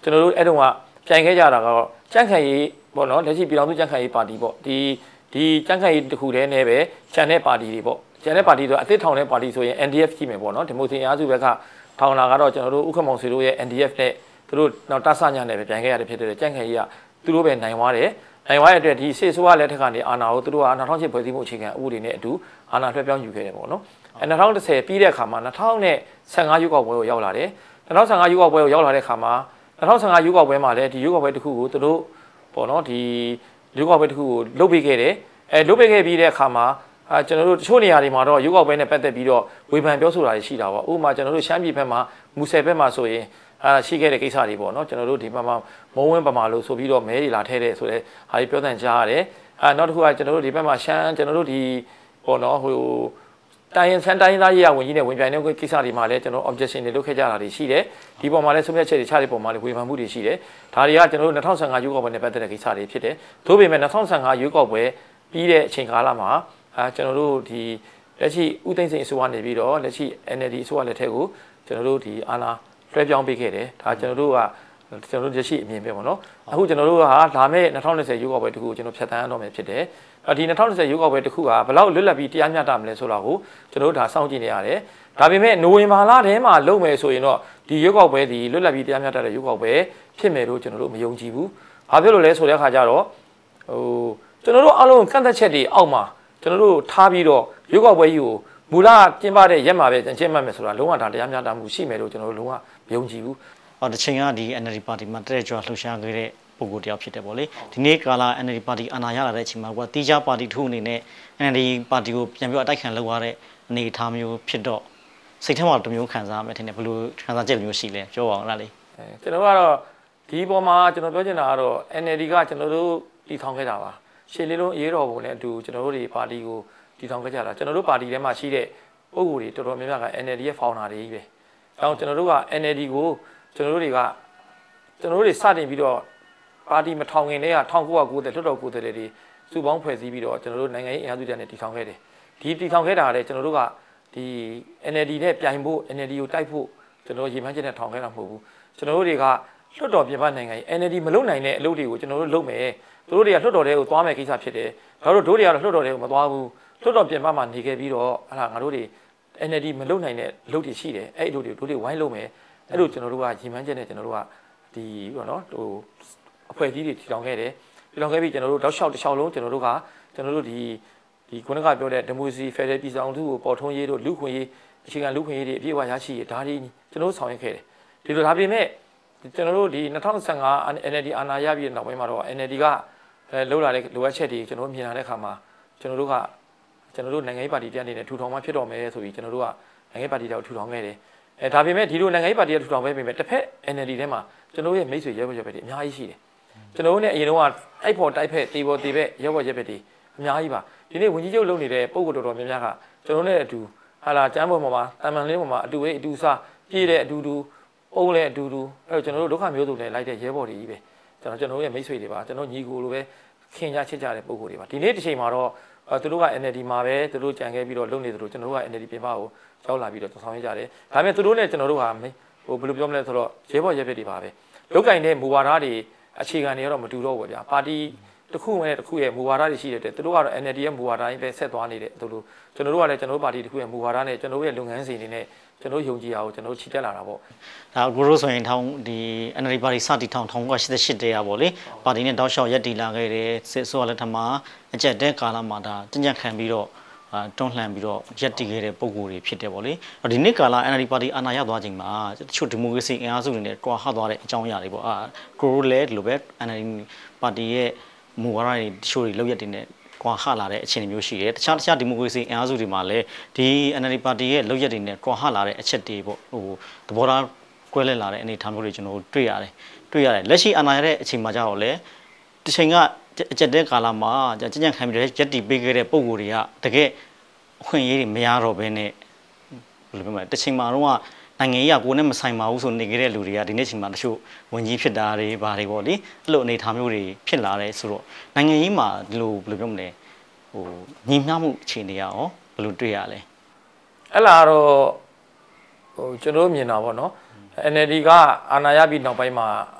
ကျွန်တော်တို့အဲ့တုန်းကပြိုင်ခဲ့ကြတာကတော့ကြန့်ခိုင်ရေးပေါ့နော်လက်ရှိပြည်တော်စုကြန့်ခိုင်ရေးပါတီပေါ့ဒီဒီကြန့်ခိုင်ရေးတစ်ခုတည်းနဲ့ပဲချန်တဲ့ပါတီတွေပေါ့ချန်တဲ့ပါတီဆိုအသစ်ထောင်တဲ့ပါတီဆိုရင် N D F ကြီးမယ်ပေါ့နော်ဒီမိုကရေစီအားစုဘက်ကထောင်လာကတော့ကျွန်တော်တို့ဥက္ကမောင်ဆွေတို့ရဲ့ N D F နဲ့သူတို့နောက်တဆညာနဲ့ပဲပြိုင်ခဲ့ရတဲ့ဖြစ်တဲ့ကြန့်ခိုင်ရေးကသူတို့ပဲနိုင်သွားတယ်နိုင်သွားတဲ့အတွက်ဒီစေဆိုးရလက်ထက်ကနေအာဏာကိုသူတို့က၂၀၀၈ဖွဲ့စည်းမှုအခြေခံဥပဒေနဲ့အတူအာဏာလွှဲပြောင်းယူခဲ့တယ်ပေါ့နော်အဲ၂၀၁၀ပြီးတဲ့အခါမှာ၂၀၁၅ရွေးကောက်ပွဲကိုရောက်လာတယ်၂၀၁၅ရွေးကောက်ပွဲကိုရောက်လာတဲ့အခါမှာ၂၀၁၅ရွေးကောက်ပွဲမှာလည်းဒီရွေးကောက်ပွဲတစ်ခုကိုသူတို့ပေါ့နော်ဒီရွေးကောက်ပွဲတစ်ခုကိုလုပ်ပေးခဲ့တယ်အဲလုပ်ပေးခဲ့ပြီးတဲ့အခါမှာအဲကျွန်တော်တို့တချို့နေရာတွေမှာတော့ရွေးကောက်ပွဲနဲ့ပတ်သက်ပြီးတော့ဝေဖန်ပြောဆိုတာတွေရှိတာပေါ့ဥပမာကျွန်တော်တို့ရှမ်းပြည်ဘက်မှာမူဆယ်ဘက်မှာဆိုရင်အာရှိခဲ့တဲ့ကိစ္စတွေပေါ့နော်ကျွန်တော်တို့ဒီမှာမုံဝင်းပမာလို့ဆိုပြီးတော့မဲတွေလာထဲတဲ့ဆိုတဲ့ဟာတွေပြောတဲ့ကြားရတယ်အာနောက်တစ်ခုကကျွန်တော်တို့ဒီဘက်မှာရှမ်းကျွန်တော်တို့ဒီပေါ့နော်ဟိုတိုင်းရင်းစမ်းတိုင်းသားရေးရဝင်ကြီးနဲ့ဝင်ပြိုင်တဲ့ကိစ္စတွေမှာလည်းကျွန်တော် objection တွေလုပ်ခဲ့ကြတာတွေရှိတယ်ဒီပေါ်မှာလည်းဆုံးဖြတ်ချက်တွေချတဲ့ပေါ်မှာလည်းဝေဖန်မှုတွေရှိတယ်ဒါတွေကကျွန်တော်တို့၂၀၁၅ရွေးကောက်ပွဲနဲ့ပတ်သက်တဲ့ကိစ္စတွေဖြစ်တယ်သို့ပေမဲ့၂၀၁၅ရွေးကောက်ပွဲပြီးတဲ့အချိန်ကာလမှာအာကျွန်တော်တို့ဒီလက်ရှိဥသိမ်းစိန်အစိုးရနေပြီးတော့လက်ရှိ N L D အစိုးရလက်ထက်ကိုကျွန်တော်တို့ဒီအာဏာလွှဲပြောင်းပေးခဲ့တယ်ဒါကျွန်တော်တို့ကကျွန်တော်တို့လက်ရှိအမြင်ပဲပေါ့နော်အခုကျွန်တော်တို့ကလာမယ့်၂၀၂၀ရွေးကောက်ပွဲတခုကိုကျွန်တော်ဖြတ်သန်းရတော့မယ်ဖြစ်တယ်ဒီ၂၀၂၀ရွေးကောက်ပွဲတခုကဘယ်လောက်လွတ်လပ်ပြီးတရားမျှတမလဲဆိုတာကိုကျွန်တော်တို့ဒါစောင့်ကြည့်နေရတယ်ဒါပေမဲ့နိုဝင်ဘာလထဲမှာလုပ်မယ်ဆိုရင်တော့ဒီရွေးကောက်ပွဲဒီလွတ်လပ်ပြီးတရားမျှတတဲ့ရွေးကောက်ပွဲဖြစ်မယ်လို့ကျွန်တော်တို့မယုံကြည်ဘူးဘာဖြစ်လို့လဲဆိုတဲ့အခါကျတော့ဟိုကျွန်တော်တို့အလုံးကန့်သက်ချက်တွေအောက်မှာကျွန်တော်တို့ထားပြီးတော့ရွေးကောက်ပွဲကြီးကိုမူလကျင်းပတဲ့ရက်မှာပဲကျင်းပမယ်ဆိုတာလုံးဝဒါတရားမျှတမှုရှိမယ်လို့ကျွန်တော်တို့လုံးဝမယုံကြည်ဘူးဟောတချိန်ကဒီ N L D ပါတီမှာတက်ကြွလှုပ်ရှားခဲ့တဲ့ပုံကိုတယောက်ဖြစ်တယ်ပေါ့လေဒီနေ့ကာလာ N L D ပါတီအာဏာရလာတဲ့အချိန်မှာကတီးခြားပါတီထုအနေနဲ့ N L D ပါတီကိုပြန်ပြီးအတိုက်ခံလုပ်ရတဲ့အနေအထားမျိုးဖြစ်တော့စိတ်ထဲမှာတမျိုးခံစားရမယ်ထင်တယ်ဘယ်လိုခံစားချက်မျိုးရှိလဲပြောပါအောင်လားလေကျွန်တော်ကတော့ဒီပေါ်မှာကျွန်တော်ပြောချင်တာကတော့ N L D ကကျွန်တော်တို့တည်ထောင်ခဲ့တာပါရှေ့လေးလုံးအေးတော်ပုံနဲ့အတူကျွန်တော်တို့ဒီပါတီကိုတည်ထောင်ခဲ့ကြတာကျွန်တော်တို့ပါတီထဲမှာရှိတဲ့ပုံကိုယ်တွေတော်တော်များများက N L D ရဲ့ founder တွေကြီးပဲအဲတော့ကျွန်တော်တို့က N L D ကိုကျွန်တော်တို့တွေကကျွန်တော်တို့တွေစတင်ပြီးတော့ပါတီမထောင်ခင်တည်းက၁၉၉၀လွှတ်တော်ကိုယ်စားလှယ်တွေစုပေါင်းဖွဲ့စည်းပြီးတော့ကျွန်တော်တို့နိုင်ငံရေးအင်အားစုတွေနဲ့တည်ထောင်ခဲ့တယ်ဒီတည်ထောင်ခဲ့တာလည်းကျွန်တော်တို့ကဒီ N L D နဲ့ပြိုင်ဖို့ N L D ကိုတိုက်ဖို့ကျွန်တော်ရေမှန်းချက်နဲ့ထောင်ခဲ့တာမဟုတ်ဘူးကျွန်တော်တို့တွေကလွှတ်တော်ပြင်ပနိုင်ငံရေး N L D မလုပ်နိုင်တဲ့အလုပ်တွေကိုကျွန်တော်တို့လုပ်မယ်သူတို့တွေကလွှတ်တော်တွေကိုသွားမယ်ကိစ္စဖြစ်တယ်ဒါတို့တို့တွေကတော့လွှတ်တော်တွေကိုမသွားဘူးလွှတ်တော်ပြင်ပမှာနေခဲ့ပြီးတော့ဟာငါတို့တွေ N L D မလုပ်နိုင်တဲ့အလုပ်တွေရှိတယ်အဲ့အလုပ်တွေတို့တွေဝိုင်းလုပ်မယ်အဲ့လိုကျွန်တော်တို့ကရေမှန်းချက်နဲ့ကျွန်တော်တို့ကဒီပေါ့နော်ဟိုအဖွဲ့အစည်းတွေတည်ထောင်ခဲ့တယ်တည်ထောင်ခဲ့ပြီးကျွန်တော်တို့တောက်လျှောက်တစ်လျှောက်လုံးကျွန်တော်တို့ကကျွန်တော်တို့ဒီဒီခုနကပြောတဲ့ဒီမိုကရေစီဖက်ဒရယ်ပြည်ဆောင်စုကိုပေါ်ထွန်းရေးတို့လူခွင့်ရေးအခြေခံလူခွင့်ရေးတွေအပြည့်အဝရရှိရေးဒါတွေကျွန်တော်တို့ဆောင်ရွက်ခဲ့တယ်ဒီလိုဒါပေမဲ့ကျွန်တော်တို့ဒီ၂၀၁၅ N L D အာဏာရပြီးတဲ့နောက်ပိုင်းမှာတော့ N L D ကအဲလှုပ်လာတဲ့လိုအပ်ချက်တွေကျွန်တော်မြင်လာတဲ့အခါမှာကျွန်တော်တို့ကကျွန်တော်တို့နိုင်ငံရေးပါတီတန်းနေနဲ့ထူထောင်မှဖြစ်တော်မယ်ဆိုပြီးကျွန်တော်တို့ကနိုင်ငံရေးပါတီတောက်ထူထောင်ခဲ့တယ်အဲဒါပေမဲ့ဒီလိုနိုင်ငံရေးပါတီထူထောင်ပဲပြင်မဲ့တစ်ဖက် N L D ထဲမှာကျွန်တော်ရဲ့မိတ်ဆွေရဲဘော်ရဲဘက်တွေအများကြီးရှိတယ်ကျွန်တော်တို့နဲ့အရင်တော့အိုက်ဖော်တိုက်ဖက်တေဘော်တေဘက်ရဲဘော်ရဲဘက်တွေအများကြီးပါဒီနေ့ဝင်ကြီးချုပ်လုပ်နေတဲ့ပုံကိုတော်တော်များများကကျွန်တော်နဲ့အတူဟာလာကျမ်းပေါ်မှာတာမန်လေးပေါ်မှာအတူပဲအတူစားပြေးတဲ့အတူတူအုံးလဲအတူတူအဲကျွန်တော်တို့ဒုက္ခမျိုးစုံနဲ့လိုက်တဲ့ရဲဘော်တွေကြီးပဲကျွန်တော်ကျွန်တော်ရဲ့မိတ်ဆွေတွေပါကျွန်တော်ညီကိုလိုပဲခင်ကြချစ်ကြတဲ့ပုံကိုတွေပါဒီနေ့တစ်ချိန်မှာတော့သူတို့က N L D မှာပဲသူတို့ကြံခဲ့ပြီးတော့လုပ်နေသလိုကျွန်တော်တို့က N L D ပြင်ပကိုရောက်လာပြီးတော့ဆောင်ရွက်ကြတယ်ဒါပေမဲ့သူတို့နဲ့ကျွန်တော်တို့ကဟိုဘယ်လိုပြောမလဲဆိုတော့ရဲဘော်ရဲဘက်တွေပါပဲလုတ်ကင်တဲ့မူဝါဒတွေအခြေခံတွေကတော့မတူတော့ဘူးဗျာပါတီတစ်ခုနဲ့တစ်ခုရဲ့မူဝါဒတွေရှိတဲ့သူတို့ကတော့ N L D ရဲ့မူဝါဒတိုင်းပဲဆက်သွားနေတဲ့သူတို့ကျွန်တော်တို့ကလည်းကျွန်တော်တို့ပါတီတစ်ခုရဲ့မူဝါဒနဲ့ကျွန်တော်တို့ရဲ့လုပ်ငန်းစဉ်တွေနဲ့ကျွန်တော်ယုံကြည်အောင်ကျွန်တော်ချီတက်လာတာပေါ့ဒါကိုရိုးဆိုရင်ထောင်ဒီ N L D ပါတီစတီထောင်၁၉၈၈တည်းရပါလေပါတီနဲ့တောက်လျှောက်ရက်တီလာခဲ့တယ်စစ်ဆိုရလက်ထမှာအကျက်တဲကာလမှာဒါတညက်ခံပြီးတော့တွန်းလှန်ပြီးတော့ရက်တီခဲ့တဲ့ပုံကိုယ်တွေဖြစ်တယ်ပေါ့လေဒီနေ့ကာလ N L D ပါတီအာဏာရသွားချိန်မှာတချို့ဒီမိုကရေစီအင်အားစုတွေနဲ့တွာဟသွားတဲ့အကြောင်းအရာတွေပေါ့အာကိုရိုးလည်းဒီလိုပဲ N L D ပါတီရဲ့မူဝါဒတွေတချို့တွေလောက်ရက်တွေနဲ့ကွာဟလာတဲ့အခြေအနေမျိုးရှိတယ်တခြားတခြားဒီမိုကရေစီအင်အားစုတွေမှာလည်းဒီ N L D ပါတီရဲ့လောက်ရက်တွေနဲ့ကွာဟလာတဲ့အချက်တွေပေါ့ဟိုသဘောထားကွဲလဲလာတဲ့အနေအထားမျိုးတွေကျွန်တော်တို့တွေ့ရတယ်တွေ့ရတယ်လက်ရှိအာဏာရတဲ့အချိန်မှာကြတော့လေတချိန်ကအချက်တဲကာလမှာကြကြံ့ခံပြီးရက်တီပေးခဲ့တဲ့ပုံကိုယ်တွေကတကယ်အခွင့်အရေးတွေမရတော့ဘဲနဲ့ဘယ်လိုပြောမလဲတချိန်မှာတော့နိုင်ငံရေးကကိုယ်နဲ့မဆိုင်ပါဘူးဆိုနေခဲ့တဲ့လူတွေကဒီနေ့ချိန်မှာတချို့ဝင်ကြီးဖြစ်တာတွေဘာတွေပေါ့လေအဲ့လိုအနေအထားမျိုးတွေဖြစ်လာတယ်ဆိုတော့နိုင်ငံရေးမှာဒီလိုဘယ်လိုပြောမလဲဟိုညီမျှမှုအခြေအနေရောဘယ်လိုတွေ့ရလဲအဲ့လာတော့ဟိုကျွန်တော်မြင်တာပေါ့နော် N L D ကအာဏာရပြီးနောက်ပိုင်းမှာ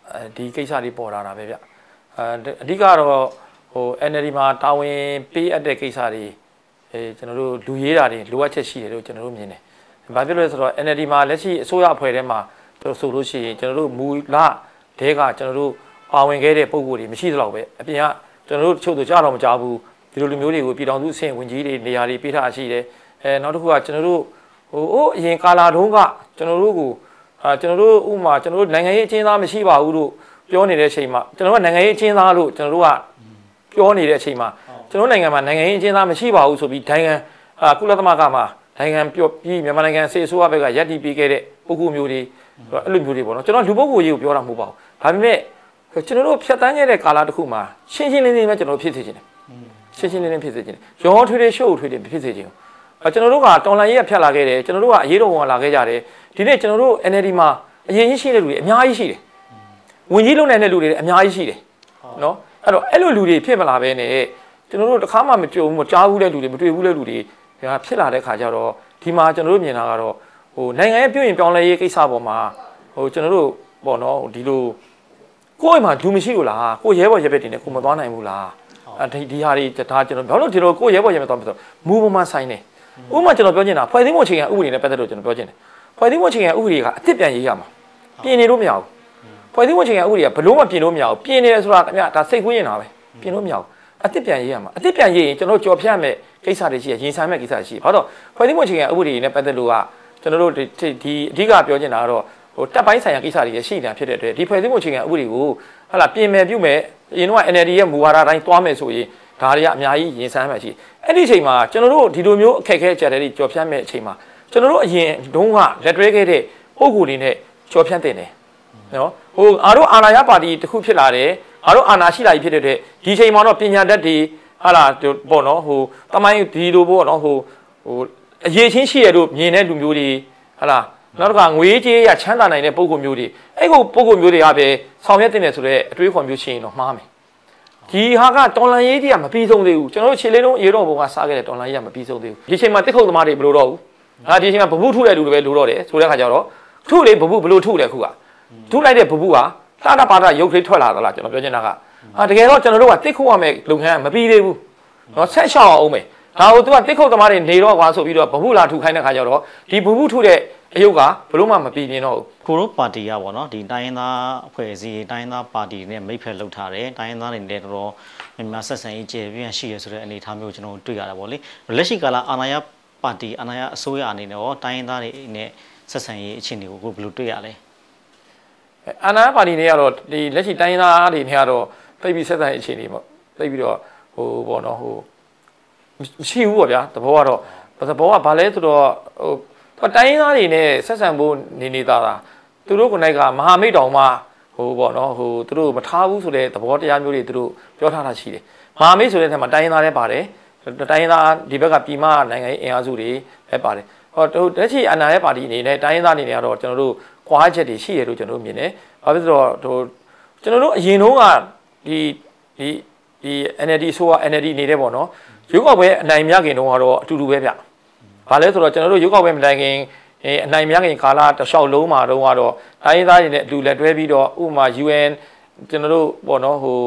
ဒီကိစ္စတွေပေါ်လာတာပဲဗျအဓိကတော့ဟို N L D မှာတာဝန်ပေးအပ်တဲ့ကိစ္စတွေအဲကျွန်တော်တို့လူရေးတာတွေလိုအပ်ချက်ရှိတယ်လို့ကျွန်တော်တို့မြင်တယ်။ဘာဖြစ်လို့လဲဆိုတော့ N L D မှာလက်ရှိအစိုးရအဖွဲ့ထဲမှာဆိုလို့ရှိရင်ကျွန်တော်တို့မူလတဲကကျွန်တော်တို့ပါဝင်ခဲ့တဲ့ပုံကိုယ်တွေမရှိသလောက်ပဲအပြင်ကကျွန်တော်တို့ချုပ်သူကြားတော့မကြားဘူးဒီလိုလူမျိုးတွေကိုပြည်တော်စုအဆင့်ဝင်ကြီးတွေနေရာတွေပေးထားရှိတယ်။အဲနောက်တစ်ခုကကျွန်တော်တို့ဟိုအိုးအရင်ကာလာတုန်းကကျွန်တော်တို့ကိုအာကျွန်တော်တို့ဥမာကျွန်တော်တို့နိုင်ငံရေးအချင်းသားမရှိပါဘူးလို့ပြောနေတဲ့အချိန်မှာကျွန်တော်တို့ကနိုင်ငံရေးအချင်းသားလို့ကျွန်တော်တို့ကပြောနေတဲ့အချိန်မှာကျွန်တော်နိုင်ငံမှာနိုင်ငံရေးအချင်းသားမရှိပါဘူးဆိုပြီးနိုင်ငံအာကုလသမဂ္ဂမှာနိုင်ငံပြောပြီးမြန်မာနိုင်ငံစေအစိုးရဘက်ကရပ်တည်ပေးခဲ့တဲ့ပုဂ္ဂိုလ်မျိုးတွေအဲ့လိုမျိုးတွေပေါ့နော်ကျွန်တော်လူပုဂ္ဂိုလ်ကြီးကိုပြောတာမဟုတ်ပါဘူးဒါပေမဲ့ကျွန်တော်တို့ဖြတ်တန်းခဲ့တဲ့ကာလတစ်ခုမှာရှင်းရှင်းလင်းလင်းပဲကျွန်တော်ဖြစ်စေချင်တယ်ရှင်းရှင်းလင်းလင်းဖြစ်စေချင်တယ်ရောထွေးထွေးရှုပ်ထွေးတယ်ဖြစ်စေချင်ဘူးကျွန်တော်တို့ကတော်လန်ရေးကဖြတ်လာခဲ့တယ်ကျွန်တော်တို့ကအရေးတော်ပုံလာခဲ့ကြတယ်ဒီနေ့ကျွန်တော်တို့ N L D မှာအရင်ကြီးရှိတဲ့လူတွေအများကြီးရှိတယ်ဝင်ကြီးလုံနိုင်တဲ့လူတွေအများကြီးရှိတယ်နော်အဲ့တော့အဲ့လိုလူတွေဖြစ်မလာဘဲနဲ့ကျွန်တော်တို့တစ်ခါမှမကြုံမကြားဘူးတဲ့လူတွေမတွေ့ဘူးတဲ့လူတွေဖြစ်လာတဲ့ခါကျတော့ဒီမှာကျွန်တော်တို့မြင်တာကတော့ဟိုနိုင်ငံရဲ့ပြုရင်ပြောင်းလဲရေးကိစ္စပေါ်မှာဟိုကျွန်တော်တို့ပေါ့နော်ဒီလိုကိုယ့်အိမ်မှာလူမရှိလို့လားကိုရဲဘော်ရဲဘက်တင်နေကိုမသွားနိုင်ဘူးလားအဲဒီဒီဟာတွေဒါကျွန်တော်ဘာလို့ဒီလိုကိုရဲဘော်ရဲမသွားမဆိုမူပေါ်မှာဆိုင်နေဥပမာကျွန်တော်ပြောချင်တာဖွဲ့စည်းမှုအခြေခံဥပဒေနဲ့ပတ်သက်လို့ကျွန်တော်ပြောချင်တယ်ဖွဲ့စည်းမှုအခြေခံဥပဒေကအစ်စ်ပြန်ရေးရမှာပြင်နေလို့မရဘူးဖွဲ့စည်းမှုအခြေခံဥပဒေကဘလို့မပြင်လို့မရဘူးပြင်နေတယ်ဆိုတာခင်ဗျဒါစိတ်ကူးရင်တာပဲပြင်လို့မရဘူးအစ်စ်ပြန်ရေးရမှာအစ်စ်ပြန်ရေးရင်ကျွန်တော်ကြော်ဖြတ်မဲ့ကိစ္စတွေရှိရရင်ဆိုင်မဲ့ကိစ္စရှိဘာလို့ဖွဲ့စည်းမှုအခြေခံဥပဒေနဲ့ပတ်သက်လို့ကကျွန်တော်တို့ဒီအဓိကပြောချင်တာကတော့ဟိုတပ်ပိုင်းဆိုင်ရာကိစ္စတွေရှိနေတာဖြစ်တဲ့အတွက်ဒီဖွဲ့စည်းမှုအခြေခံဥပဒေကိုဟာလာပြင်မယ်ပြုမယ်အရင်တော့ N L D ရဲ့မူဝါဒတိုင်းသွားမယ်ဆိုရင်ဒါတွေကအများကြီးရင်ဆိုင်မှရှိအဲ့ဒီအချိန်မှာကျွန်တော်တို့ဒီလိုမျိုးအခက်အခဲကြက်တဲ့ကြော်ဖြတ်မဲ့အချိန်မှာကျွန်တော်တို့အရင်တုန်းကလက်တွဲခဲ့တဲ့ပုံကိုယ်တွေနဲ့ကြော်ဖြတ်တင်တယ်နော်ဟိုအားတို့အာဏာရပါတီတစ်ခုဖြစ်လာတယ်အားတို့အာဏာရှိလာပြီဖြစ်တဲ့အတွက်ဒီချိန်မှာတော့ပညာတတ်တွေဟာလာပေါ့နော်ဟိုတမိုင်းဒီလိုပေါ့နော်ဟိုဟိုအရေးချင်းရှိရတို့မြင်တဲ့လူမျိုးတွေဟာလာနောက်တစ်ခါငွေကြေးရချမ်းသာနိုင်တဲ့ပုံကိုယ်မျိုးတွေအဲ့ကိုပုံကိုယ်မျိုးတွေကပဲဆောင်ရွက်တင်တယ်ဆိုတော့အတွေးခေါ်မျိုးရှိရင်တော့မှားမယ်ဒီဟာကတော်လန်ရေးကြီးကမပြီးဆုံးသေးဘူးကျွန်တော်တို့ခြေလေးလုံးရေတော့ဘုံကစားခဲ့တဲ့တော်လန်ရေးကမပြီးဆုံးသေးဘူးဒီချိန်မှာတစ်ခုတ်သမားတွေဘယ်လိုတော့ဘူးဟာဒီချိန်မှာဘဘူးထုတဲ့လူတွေပဲလိုတော့တယ်ဆိုတဲ့ခါကျတော့ထုလေဘဘူးဘယ်လိုထုလဲခုကထုလိုက်တဲ့ဘဘူးကလှတာပါတာရုပ်လေးထွက်လာသလားကျွန်တော်ပြောချင်တာကဟာတကယ်တော့ကျွန်တော်တို့ကတစ်ခုရမယ်လုပ်ငန်းကမပြီးသေးဘူးနော်ဆက်ရှောက်အောင်မယ်ဒါကိုသူကတစ်ခုတ်သမားတွေနေတော့ကွာဆိုပြီးတော့ဘဘူးလာထုခိုင်းတဲ့ခါကျတော့ဒီဘဘူးထုတဲ့အယုတ်ကဘလို့မှမပြီးပြင်းတော့ဘူးကိုရိုပါတီကပေါ့နော်ဒီတိုင်းရင်းသားအဖွဲ့အစည်းတိုင်းရင်းသားပါတီနဲ့မိတ်ဖက်လှုပ်ထားတယ်တိုင်းရင်းသားတွေနဲ့တော်တော်မြန်မာဆက်ဆံရေးကျေပြန့်ရှိရဆိုတဲ့အနေအထားမျိုးကျွန်တော်တွေ့ရတာပေါ့လေလက်ရှိကာလအာဏာရပါတီအာဏာရအစိုးရအနေနဲ့ရောတိုင်းရင်းသားတွေနဲ့ဆက်ဆံရေးအခြေအနေကိုကိုဘယ်လိုတွေ့ရလဲအာဏာရပါတီတွေကတော့ဒီလက်ရှိတိုင်းရင်းသားတွေနဲ့ကတော့သိပြီးဆက်ဆံရေးအခြေအနေပေါ့သိပြီးတော့ဟိုပေါ့နော်ဟိုမရှိဘူးပေါ့ဗျာသဘောကတော့သဘောကဘာလဲဆိုတော့ဟိုတိုင်းရင်းသားတွေနဲ့ဆက်ဆံဖို့နေနေသားတာသူတို့ကိုယ်ကမဟာမိတ်တောင်မှဟိုပေါ့နော်ဟိုသူတို့မထားဘူးဆိုတဲ့သဘောတရားမျိုးတွေသူတို့ပြောထားတာရှိတယ်မဟာမိတ်ဆိုတဲ့ထဲမှာတိုင်းရင်းသားတွေပါတယ်တိုင်းရင်းသားဒီဘက်ကပြည်မနိုင်ငံရေးအင်အားစုတွေပဲပါတယ်ဟောတို့လက်ရှိအနာရဲ့ပါတီအနေနဲ့တိုင်းရင်းသားအနေနဲ့ကတော့ကျွန်တော်တို့ကွာချက်တွေရှိရလို့ကျွန်တော်တို့မြင်တယ်ဘာဖြစ်လို့ဆိုတော့ကျွန်တော်တို့အရင်တုန်းကဒီဒီဒီ N L D ဆိုက N L D နေတဲ့ပေါ့နော်ရွေးကောက်ပွဲအနိုင်ရခင်တုန်းကတော့အတူတူပဲဗျဘာလဲဆိုတော့ကျွန်တော်တို့ရွေးကောက်ပွဲမတိုင်ခင်အနိုင်ရခင်ကာလတစ်လျှောက်လုံးမှာတော့ကတော့တိုင်းရင်းသားတွေနဲ့အတူလက်တွဲပြီးတော့ဥပမာ U N ကျွန်တော်တို့ပေါ့နော်ဟို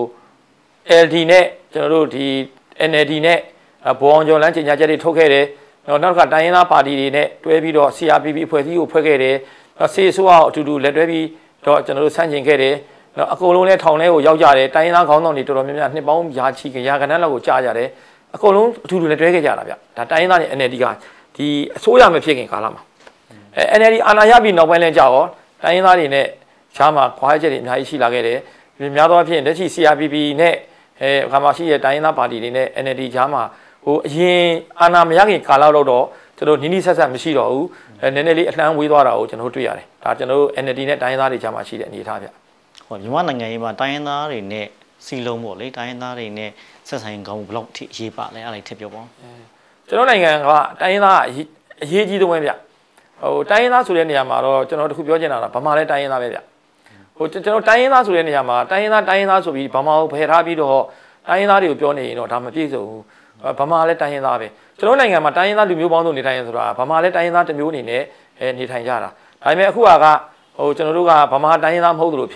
L D နဲ့ကျွန်တော်တို့ဒီ N L D နဲ့ဘောအောင်ကျော်လမ်းကြေညာချက်တွေထုတ်ခဲ့တယ်နောက်နောက်ကတိုင်းရင်းသားပါတီတွေနဲ့တွဲပြီးတော့ C R P P ဖွဲ့စည်းကိုဖွဲ့ခဲ့တယ်ဆေးဆိုးအောင်အတူတူလက်တွဲပြီးတော့ကျွန်တော်တို့ဆန့်ကျင်ခဲ့တယ်နော်အကုန်လုံးလည်းထောင်ထဲကိုရောက်ကြတယ်တိုင်းရင်းသားခေါင်းဆောင်တွေတော်တော်များများနှစ်ပေါင်းရာချီကရာကဏ္ဍလောက်ကိုကြားကြတယ်အကုန်လုံးအတူတူလက်တွဲခဲ့ကြတာဗျဒါတိုင်းရင်းသားတွေ N L D ကဒီအစိုးရမဖြစ်ခင်ကာလမှာအဲ N L D အာဏာရပြီးနောက်ပိုင်းလဲကြောက်ရောတိုင်းရင်းသားတွေနဲ့ရှားမှာခွာချက်တွေအများကြီးရှိလာခဲ့တယ်များသောအားဖြင့်လက်ရှိ C R P P နဲ့အဲခါမှရှိတဲ့တိုင်းရင်းသားပါတီတွေနဲ့ N L D ကြားမှာဟိုအရင်အာဏာမရခင်ကာလလောက်တော့ကျွန်တော်နီးနီးဆက်ဆက်မရှိတော့ဘူးအဲနည်းနည်းလေးအလှမ်းဝေးသွားတာကိုကျွန်တော်တွေ့ရတယ်ဒါကျွန်တော်တို့ N L D နဲ့တိုင်းရင်းသားတွေကြားမှာရှိတဲ့အနေအထားဗျဟောမြန်မာနိုင်ငံရေးမှာတိုင်းရင်းသားတွေနဲ့စီလုံးပေါ့လေတိုင်းရင်းသားတွေနဲ့ဆက်ဆံရေးကောင်းဘယ်လောက်ထိရေးပါလဲအဲ့ဒါလေးထည့်ပြောပါကျွန်တော်နိုင်ငံကတိုင်းရင်းသားအရေးကြီးဆုံးပဲဗျဟိုတိုင်းရင်းသားဆိုတဲ့နေရာမှာတော့ကျွန်တော်တခုပြောချင်တာကဗမာလဲတိုင်းရင်းသားပဲဗျဟိုကျွန်တော်တိုင်းရင်းသားဆိုတဲ့နေရာမှာတိုင်းရင်းသားတိုင်းရင်းသားဆိုပြီးဗမာကိုဖယ်ထားပြီးတော့တိုင်းရင်းသားတွေကိုပြောနေရင်တော့ဒါမပြည့်စုံဘူးဗမာလဲတိုင်းရင်းသားပဲကျွန်တော်နိုင်ငံမှာတိုင်းရင်းသားလူမျိုးပေါင်းစုံနေထိုင်ရဆိုတာဗမာလဲတိုင်းရင်းသားတစ်မျိုးအနေနဲ့အဲနေထိုင်ကြတာဒါပေမဲ့အခုကဟိုကျွန်တော်တို့ကဗမာတိုင်းရင်းသားမဟုတ်သလိုဖြစ်နေတယ်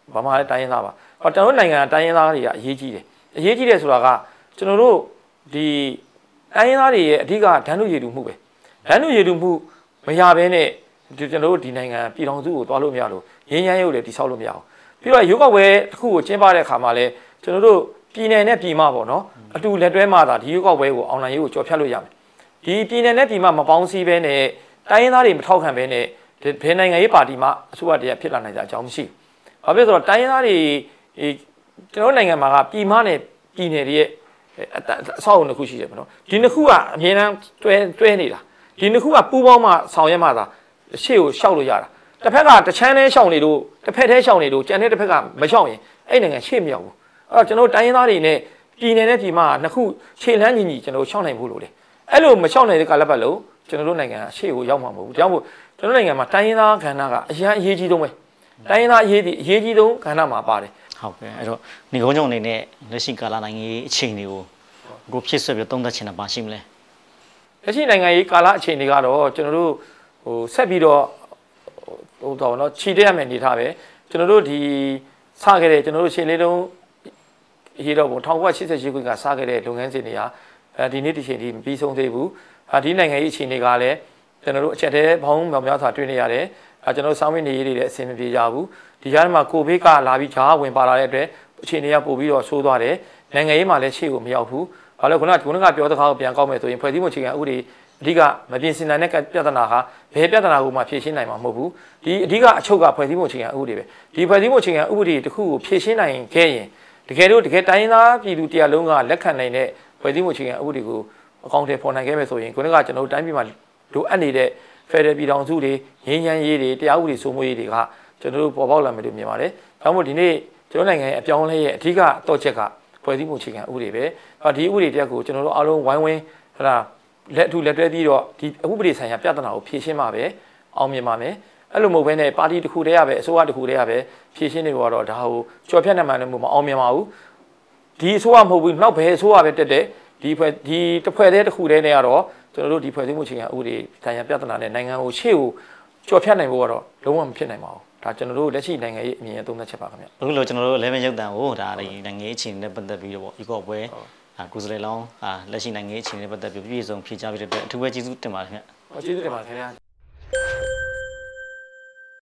ဘာမှလည်းတိုင်းရင်းသားပါဟောကျွန်တော်တို့နိုင်ငံတိုင်းရင်းသားတွေကအရေးကြီးတယ်အရေးကြီးတယ်ဆိုတာကကျွန်တော်တို့ဒီတိုင်းရင်းသားတွေရဲ့အဓိကဒန်းလူရည်တူမှုပဲဒန်းလူရည်တူမှုမရဘဲနဲ့ကျွန်တော်တို့ဒီနိုင်ငံပြည်ထောင်စုကိုသွားလို့မရလို့ရင်းရမ်းရုပ်လည်းတိဆောက်လို့မရအောင်ပြီးတော့ရုပ်ောက်ပွဲတစ်ခုကိုကျင်းပတဲ့အခါမှာလည်းကျွန်တော်တို့ပြည်နယ်နဲ့ပြည်မပေါ့နော်အတူလက်တွဲမှသာဒီရုပ်ောက်ပွဲကိုအောင်နိုင်ရေးကိုကြော်ဖြတ်လို့ရမယ်ဒီပြည်နယ်နဲ့ပြည်မမပေါင်းစည်းဘဲနဲ့တိုင်းရင်းသားတွေမထောက်ခံဘဲနဲ့ဘယ်နိုင်ငံရေးပါတီမှအစိုးရတရားဖြစ်လာနိုင်ကြအကြောင်းမရှိဘူးဘာဖြစ်လို့ဆိုတော့တိုင်းရင်းသားတွေကျွန်တော်နိုင်ငံမှာကပြည်မနဲ့ပြည်နယ်တွေရဲ့အဆောက်အအုံတစ်ခုရှိတယ်ပေါ့နော်ဒီနှစ်ခုကအမြဲတမ်းတွဲတွဲနေတာဒီနှစ်ခုကပူးပေါင်းမှဆောင်ရွက်မှသာရှေ့ကိုရှောက်လို့ရတာတစ်ဖက်ကတချမ်းနဲ့ရှောက်နေလို့တစ်ဖက်ထဲရှောက်နေလို့ကျန်တဲ့တစ်ဖက်ကမရှောက်ရင်အဲ့နိုင်ငံရှေ့မရောက်ဘူးအဲ့တော့ကျွန်တော်တိုင်းရင်းသားတွေနဲ့ပြည်နယ်နဲ့ပြည်မကနှစ်ခုခြေလှမ်းညီညီကျွန်တော်ရှောက်နိုင်ဖို့လိုတယ်အဲ့လိုမရှောက်နိုင်တဲ့ကာလပတ်လုံးကျွန်တော်တို့နိုင်ငံရှေ့ကိုရောက်မှာမဟုတ်ဘူးဒါကြောင့်မို့ကျွန်တော်နိုင်ငံမှာတိုင်းရင်းသားကဏ္ဍကအရန်အရေးကြီးဆုံးပဲတိုင်းရင်းသားအရေးဒီအရေးကြီးဆုံးကဏ္ဍမှာပါတယ်ဟုတ်ကဲ့အဲ့တော့နေကုန်းချုပ်အနေနဲ့လက်ရှိကာလနိုင်ငံရေးအခြေအနေကိုကိုဖြစ်ဆွဲပြီးသုံးသပ်ချင်တာပါရှိမလဲလက်ရှိနိုင်ငံရေးကာလအခြေအနေကတော့ကျွန်တော်တို့ဟိုဆက်ပြီးတော့ဟိုတော့เนาะခြိတက်ရမယ်နေထားပဲကျွန်တော်တို့ဒီစခဲ့တဲ့ကျွန်တော်တို့ရှင်းလေးတုံးရေးတော့ဘုံ၁၉၈၈ခုကစခဲ့တဲ့လုပ်ငန်းစဉ်တွေဟာအဲဒီနေ့ဒီချိန်ဒီမပြီးဆုံးသေးဘူးဒီနိုင်ငံရေးအခြေအနေကလည်းကျွန်တော်တို့အချက်တည်းဘောင်းမြောင်များစွာတွေ့နေရတယ်အဲကျွန်တော်တို့စောင်းမင်းနေရေးတွေလည်းအဆင်မပြေကြဘူးဒီကြားမှာကိုဗစ်ကလာပြီးဂျားဝင်ပါလာတဲ့အတွက်အခြေအနေကပို့ပြီးတော့ဆိုးသွားတယ်နိုင်ငံရေးမှာလည်းရှေ့ကိုမရောက်ဘူးဘာလို့ခုနကခုနကပြောတဲ့ခါကိုပြန်ကောက်မယ်ဆိုရင်ဖွဲ့စည်းမှုအခြေခံဥပဒေအဓိကမပြင်ဆင်နိုင်တဲ့ပြဿနာဟာဘယ်ပြဿနာကိုမှဖြေရှင်းနိုင်မှာမဟုတ်ဘူးဒီအဓိကအချုပ်ကဖွဲ့စည်းမှုအခြေခံဥပဒေပဲဒီဖွဲ့စည်းမှုအခြေခံဥပဒေတစ်ခုကိုဖြေရှင်းနိုင်ခဲ့ရင်တကယ်လို့တကယ်တိုင်းရင်းသားပြည်သူတရားလုံးကလက်ခံနိုင်တဲ့ဖွဲ့စည်းမှုအခြေခံဥပဒေကိုအကောင့်ထဲပေါ်နိုင်ခဲ့မယ်ဆိုရင်ခုနကကျွန်တော်တို့တိုင်းပြည်မှာလိုအပ်နေတဲ့ Federal ပြည်ထောင်စုတွေငြိမ်းချမ်းရေးတွေတရားဥပဒေစိုးမိုးရေးတွေကကျွန်တော်တို့ပေါ်ပေါက်လာမယ်လို့မြင်ပါတယ်။ဒါမှမဟုတ်ဒီနေ့ကျွန်တော်နိုင်ငံရဲ့အပြောင်းအလဲရဲ့အဓိကတော့ချက်ကဖွဲ့စည်းမှုအခြေခံဥပဒေပဲ။ဒီဥပဒေတရားကိုကျွန်တော်တို့အားလုံးဝိုင်းဝန်းဟလာလက်ထူလက်တွဲပြီးတော့ဒီဥပဒေဆိုင်ရာပြဿနာကိုဖြေရှင်းမှာပဲအောင်မြင်ပါမယ်။အဲ့လိုမဟုတ်ဘဲနဲ့ပါတီတစ်ခုတည်းရပဲအစိုးရတစ်ခုတည်းရပဲဖြေရှင်းနေလို့ကတော့ဒါကိုကြော်ဖြတ်နိုင်မှလည်းမအောင်မြင်ပါဘူး။ဒီအစိုးရမဟုတ်ဘူးနောက်ဘယ်အစိုးရပဲတက်တဲ့ဒီဖွဲ့ဒီတစ်ဖွဲ့တည်းတစ်ခုတည်းနဲ့ကတော့ကျွန်တော်တို့ဒီဖွဲ့စည်းမှုအခြေခံဥပဒေဆိုင်ရာပြဿနာနဲ့နိုင်ငံကိုရှေ့ကိုကြော်ဖြတ်နိုင်ဖို့ကတော့လုံးဝမဖြစ်နိုင်ပါဘူးဒါကျွန်တော်တို့လက်ရှိနိုင်ငံရေးအမြင်အသုံးသက်ချက်ပါခင်ဗျအခုလိုကျွန်တော်တို့elevenရုပ်တံကိုဒါနိုင်ငံရေးအခြေအနေနဲ့ပတ်သက်ပြီးတော့ပေါ့ဒီကော့ပွဲအာကိုယ်စားလှယ်လောင်းအာလက်ရှိနိုင်ငံရေးအခြေအနေနဲ့ပတ်သက်ပြီးပြည်စုံဖြေကြားပြီးတဲ့အတွက်အထူးပဲကျေးဇူးတင်ပါတယ်ခင်ဗျကျေးဇူးတင်ပါတယ်ခင်ဗျ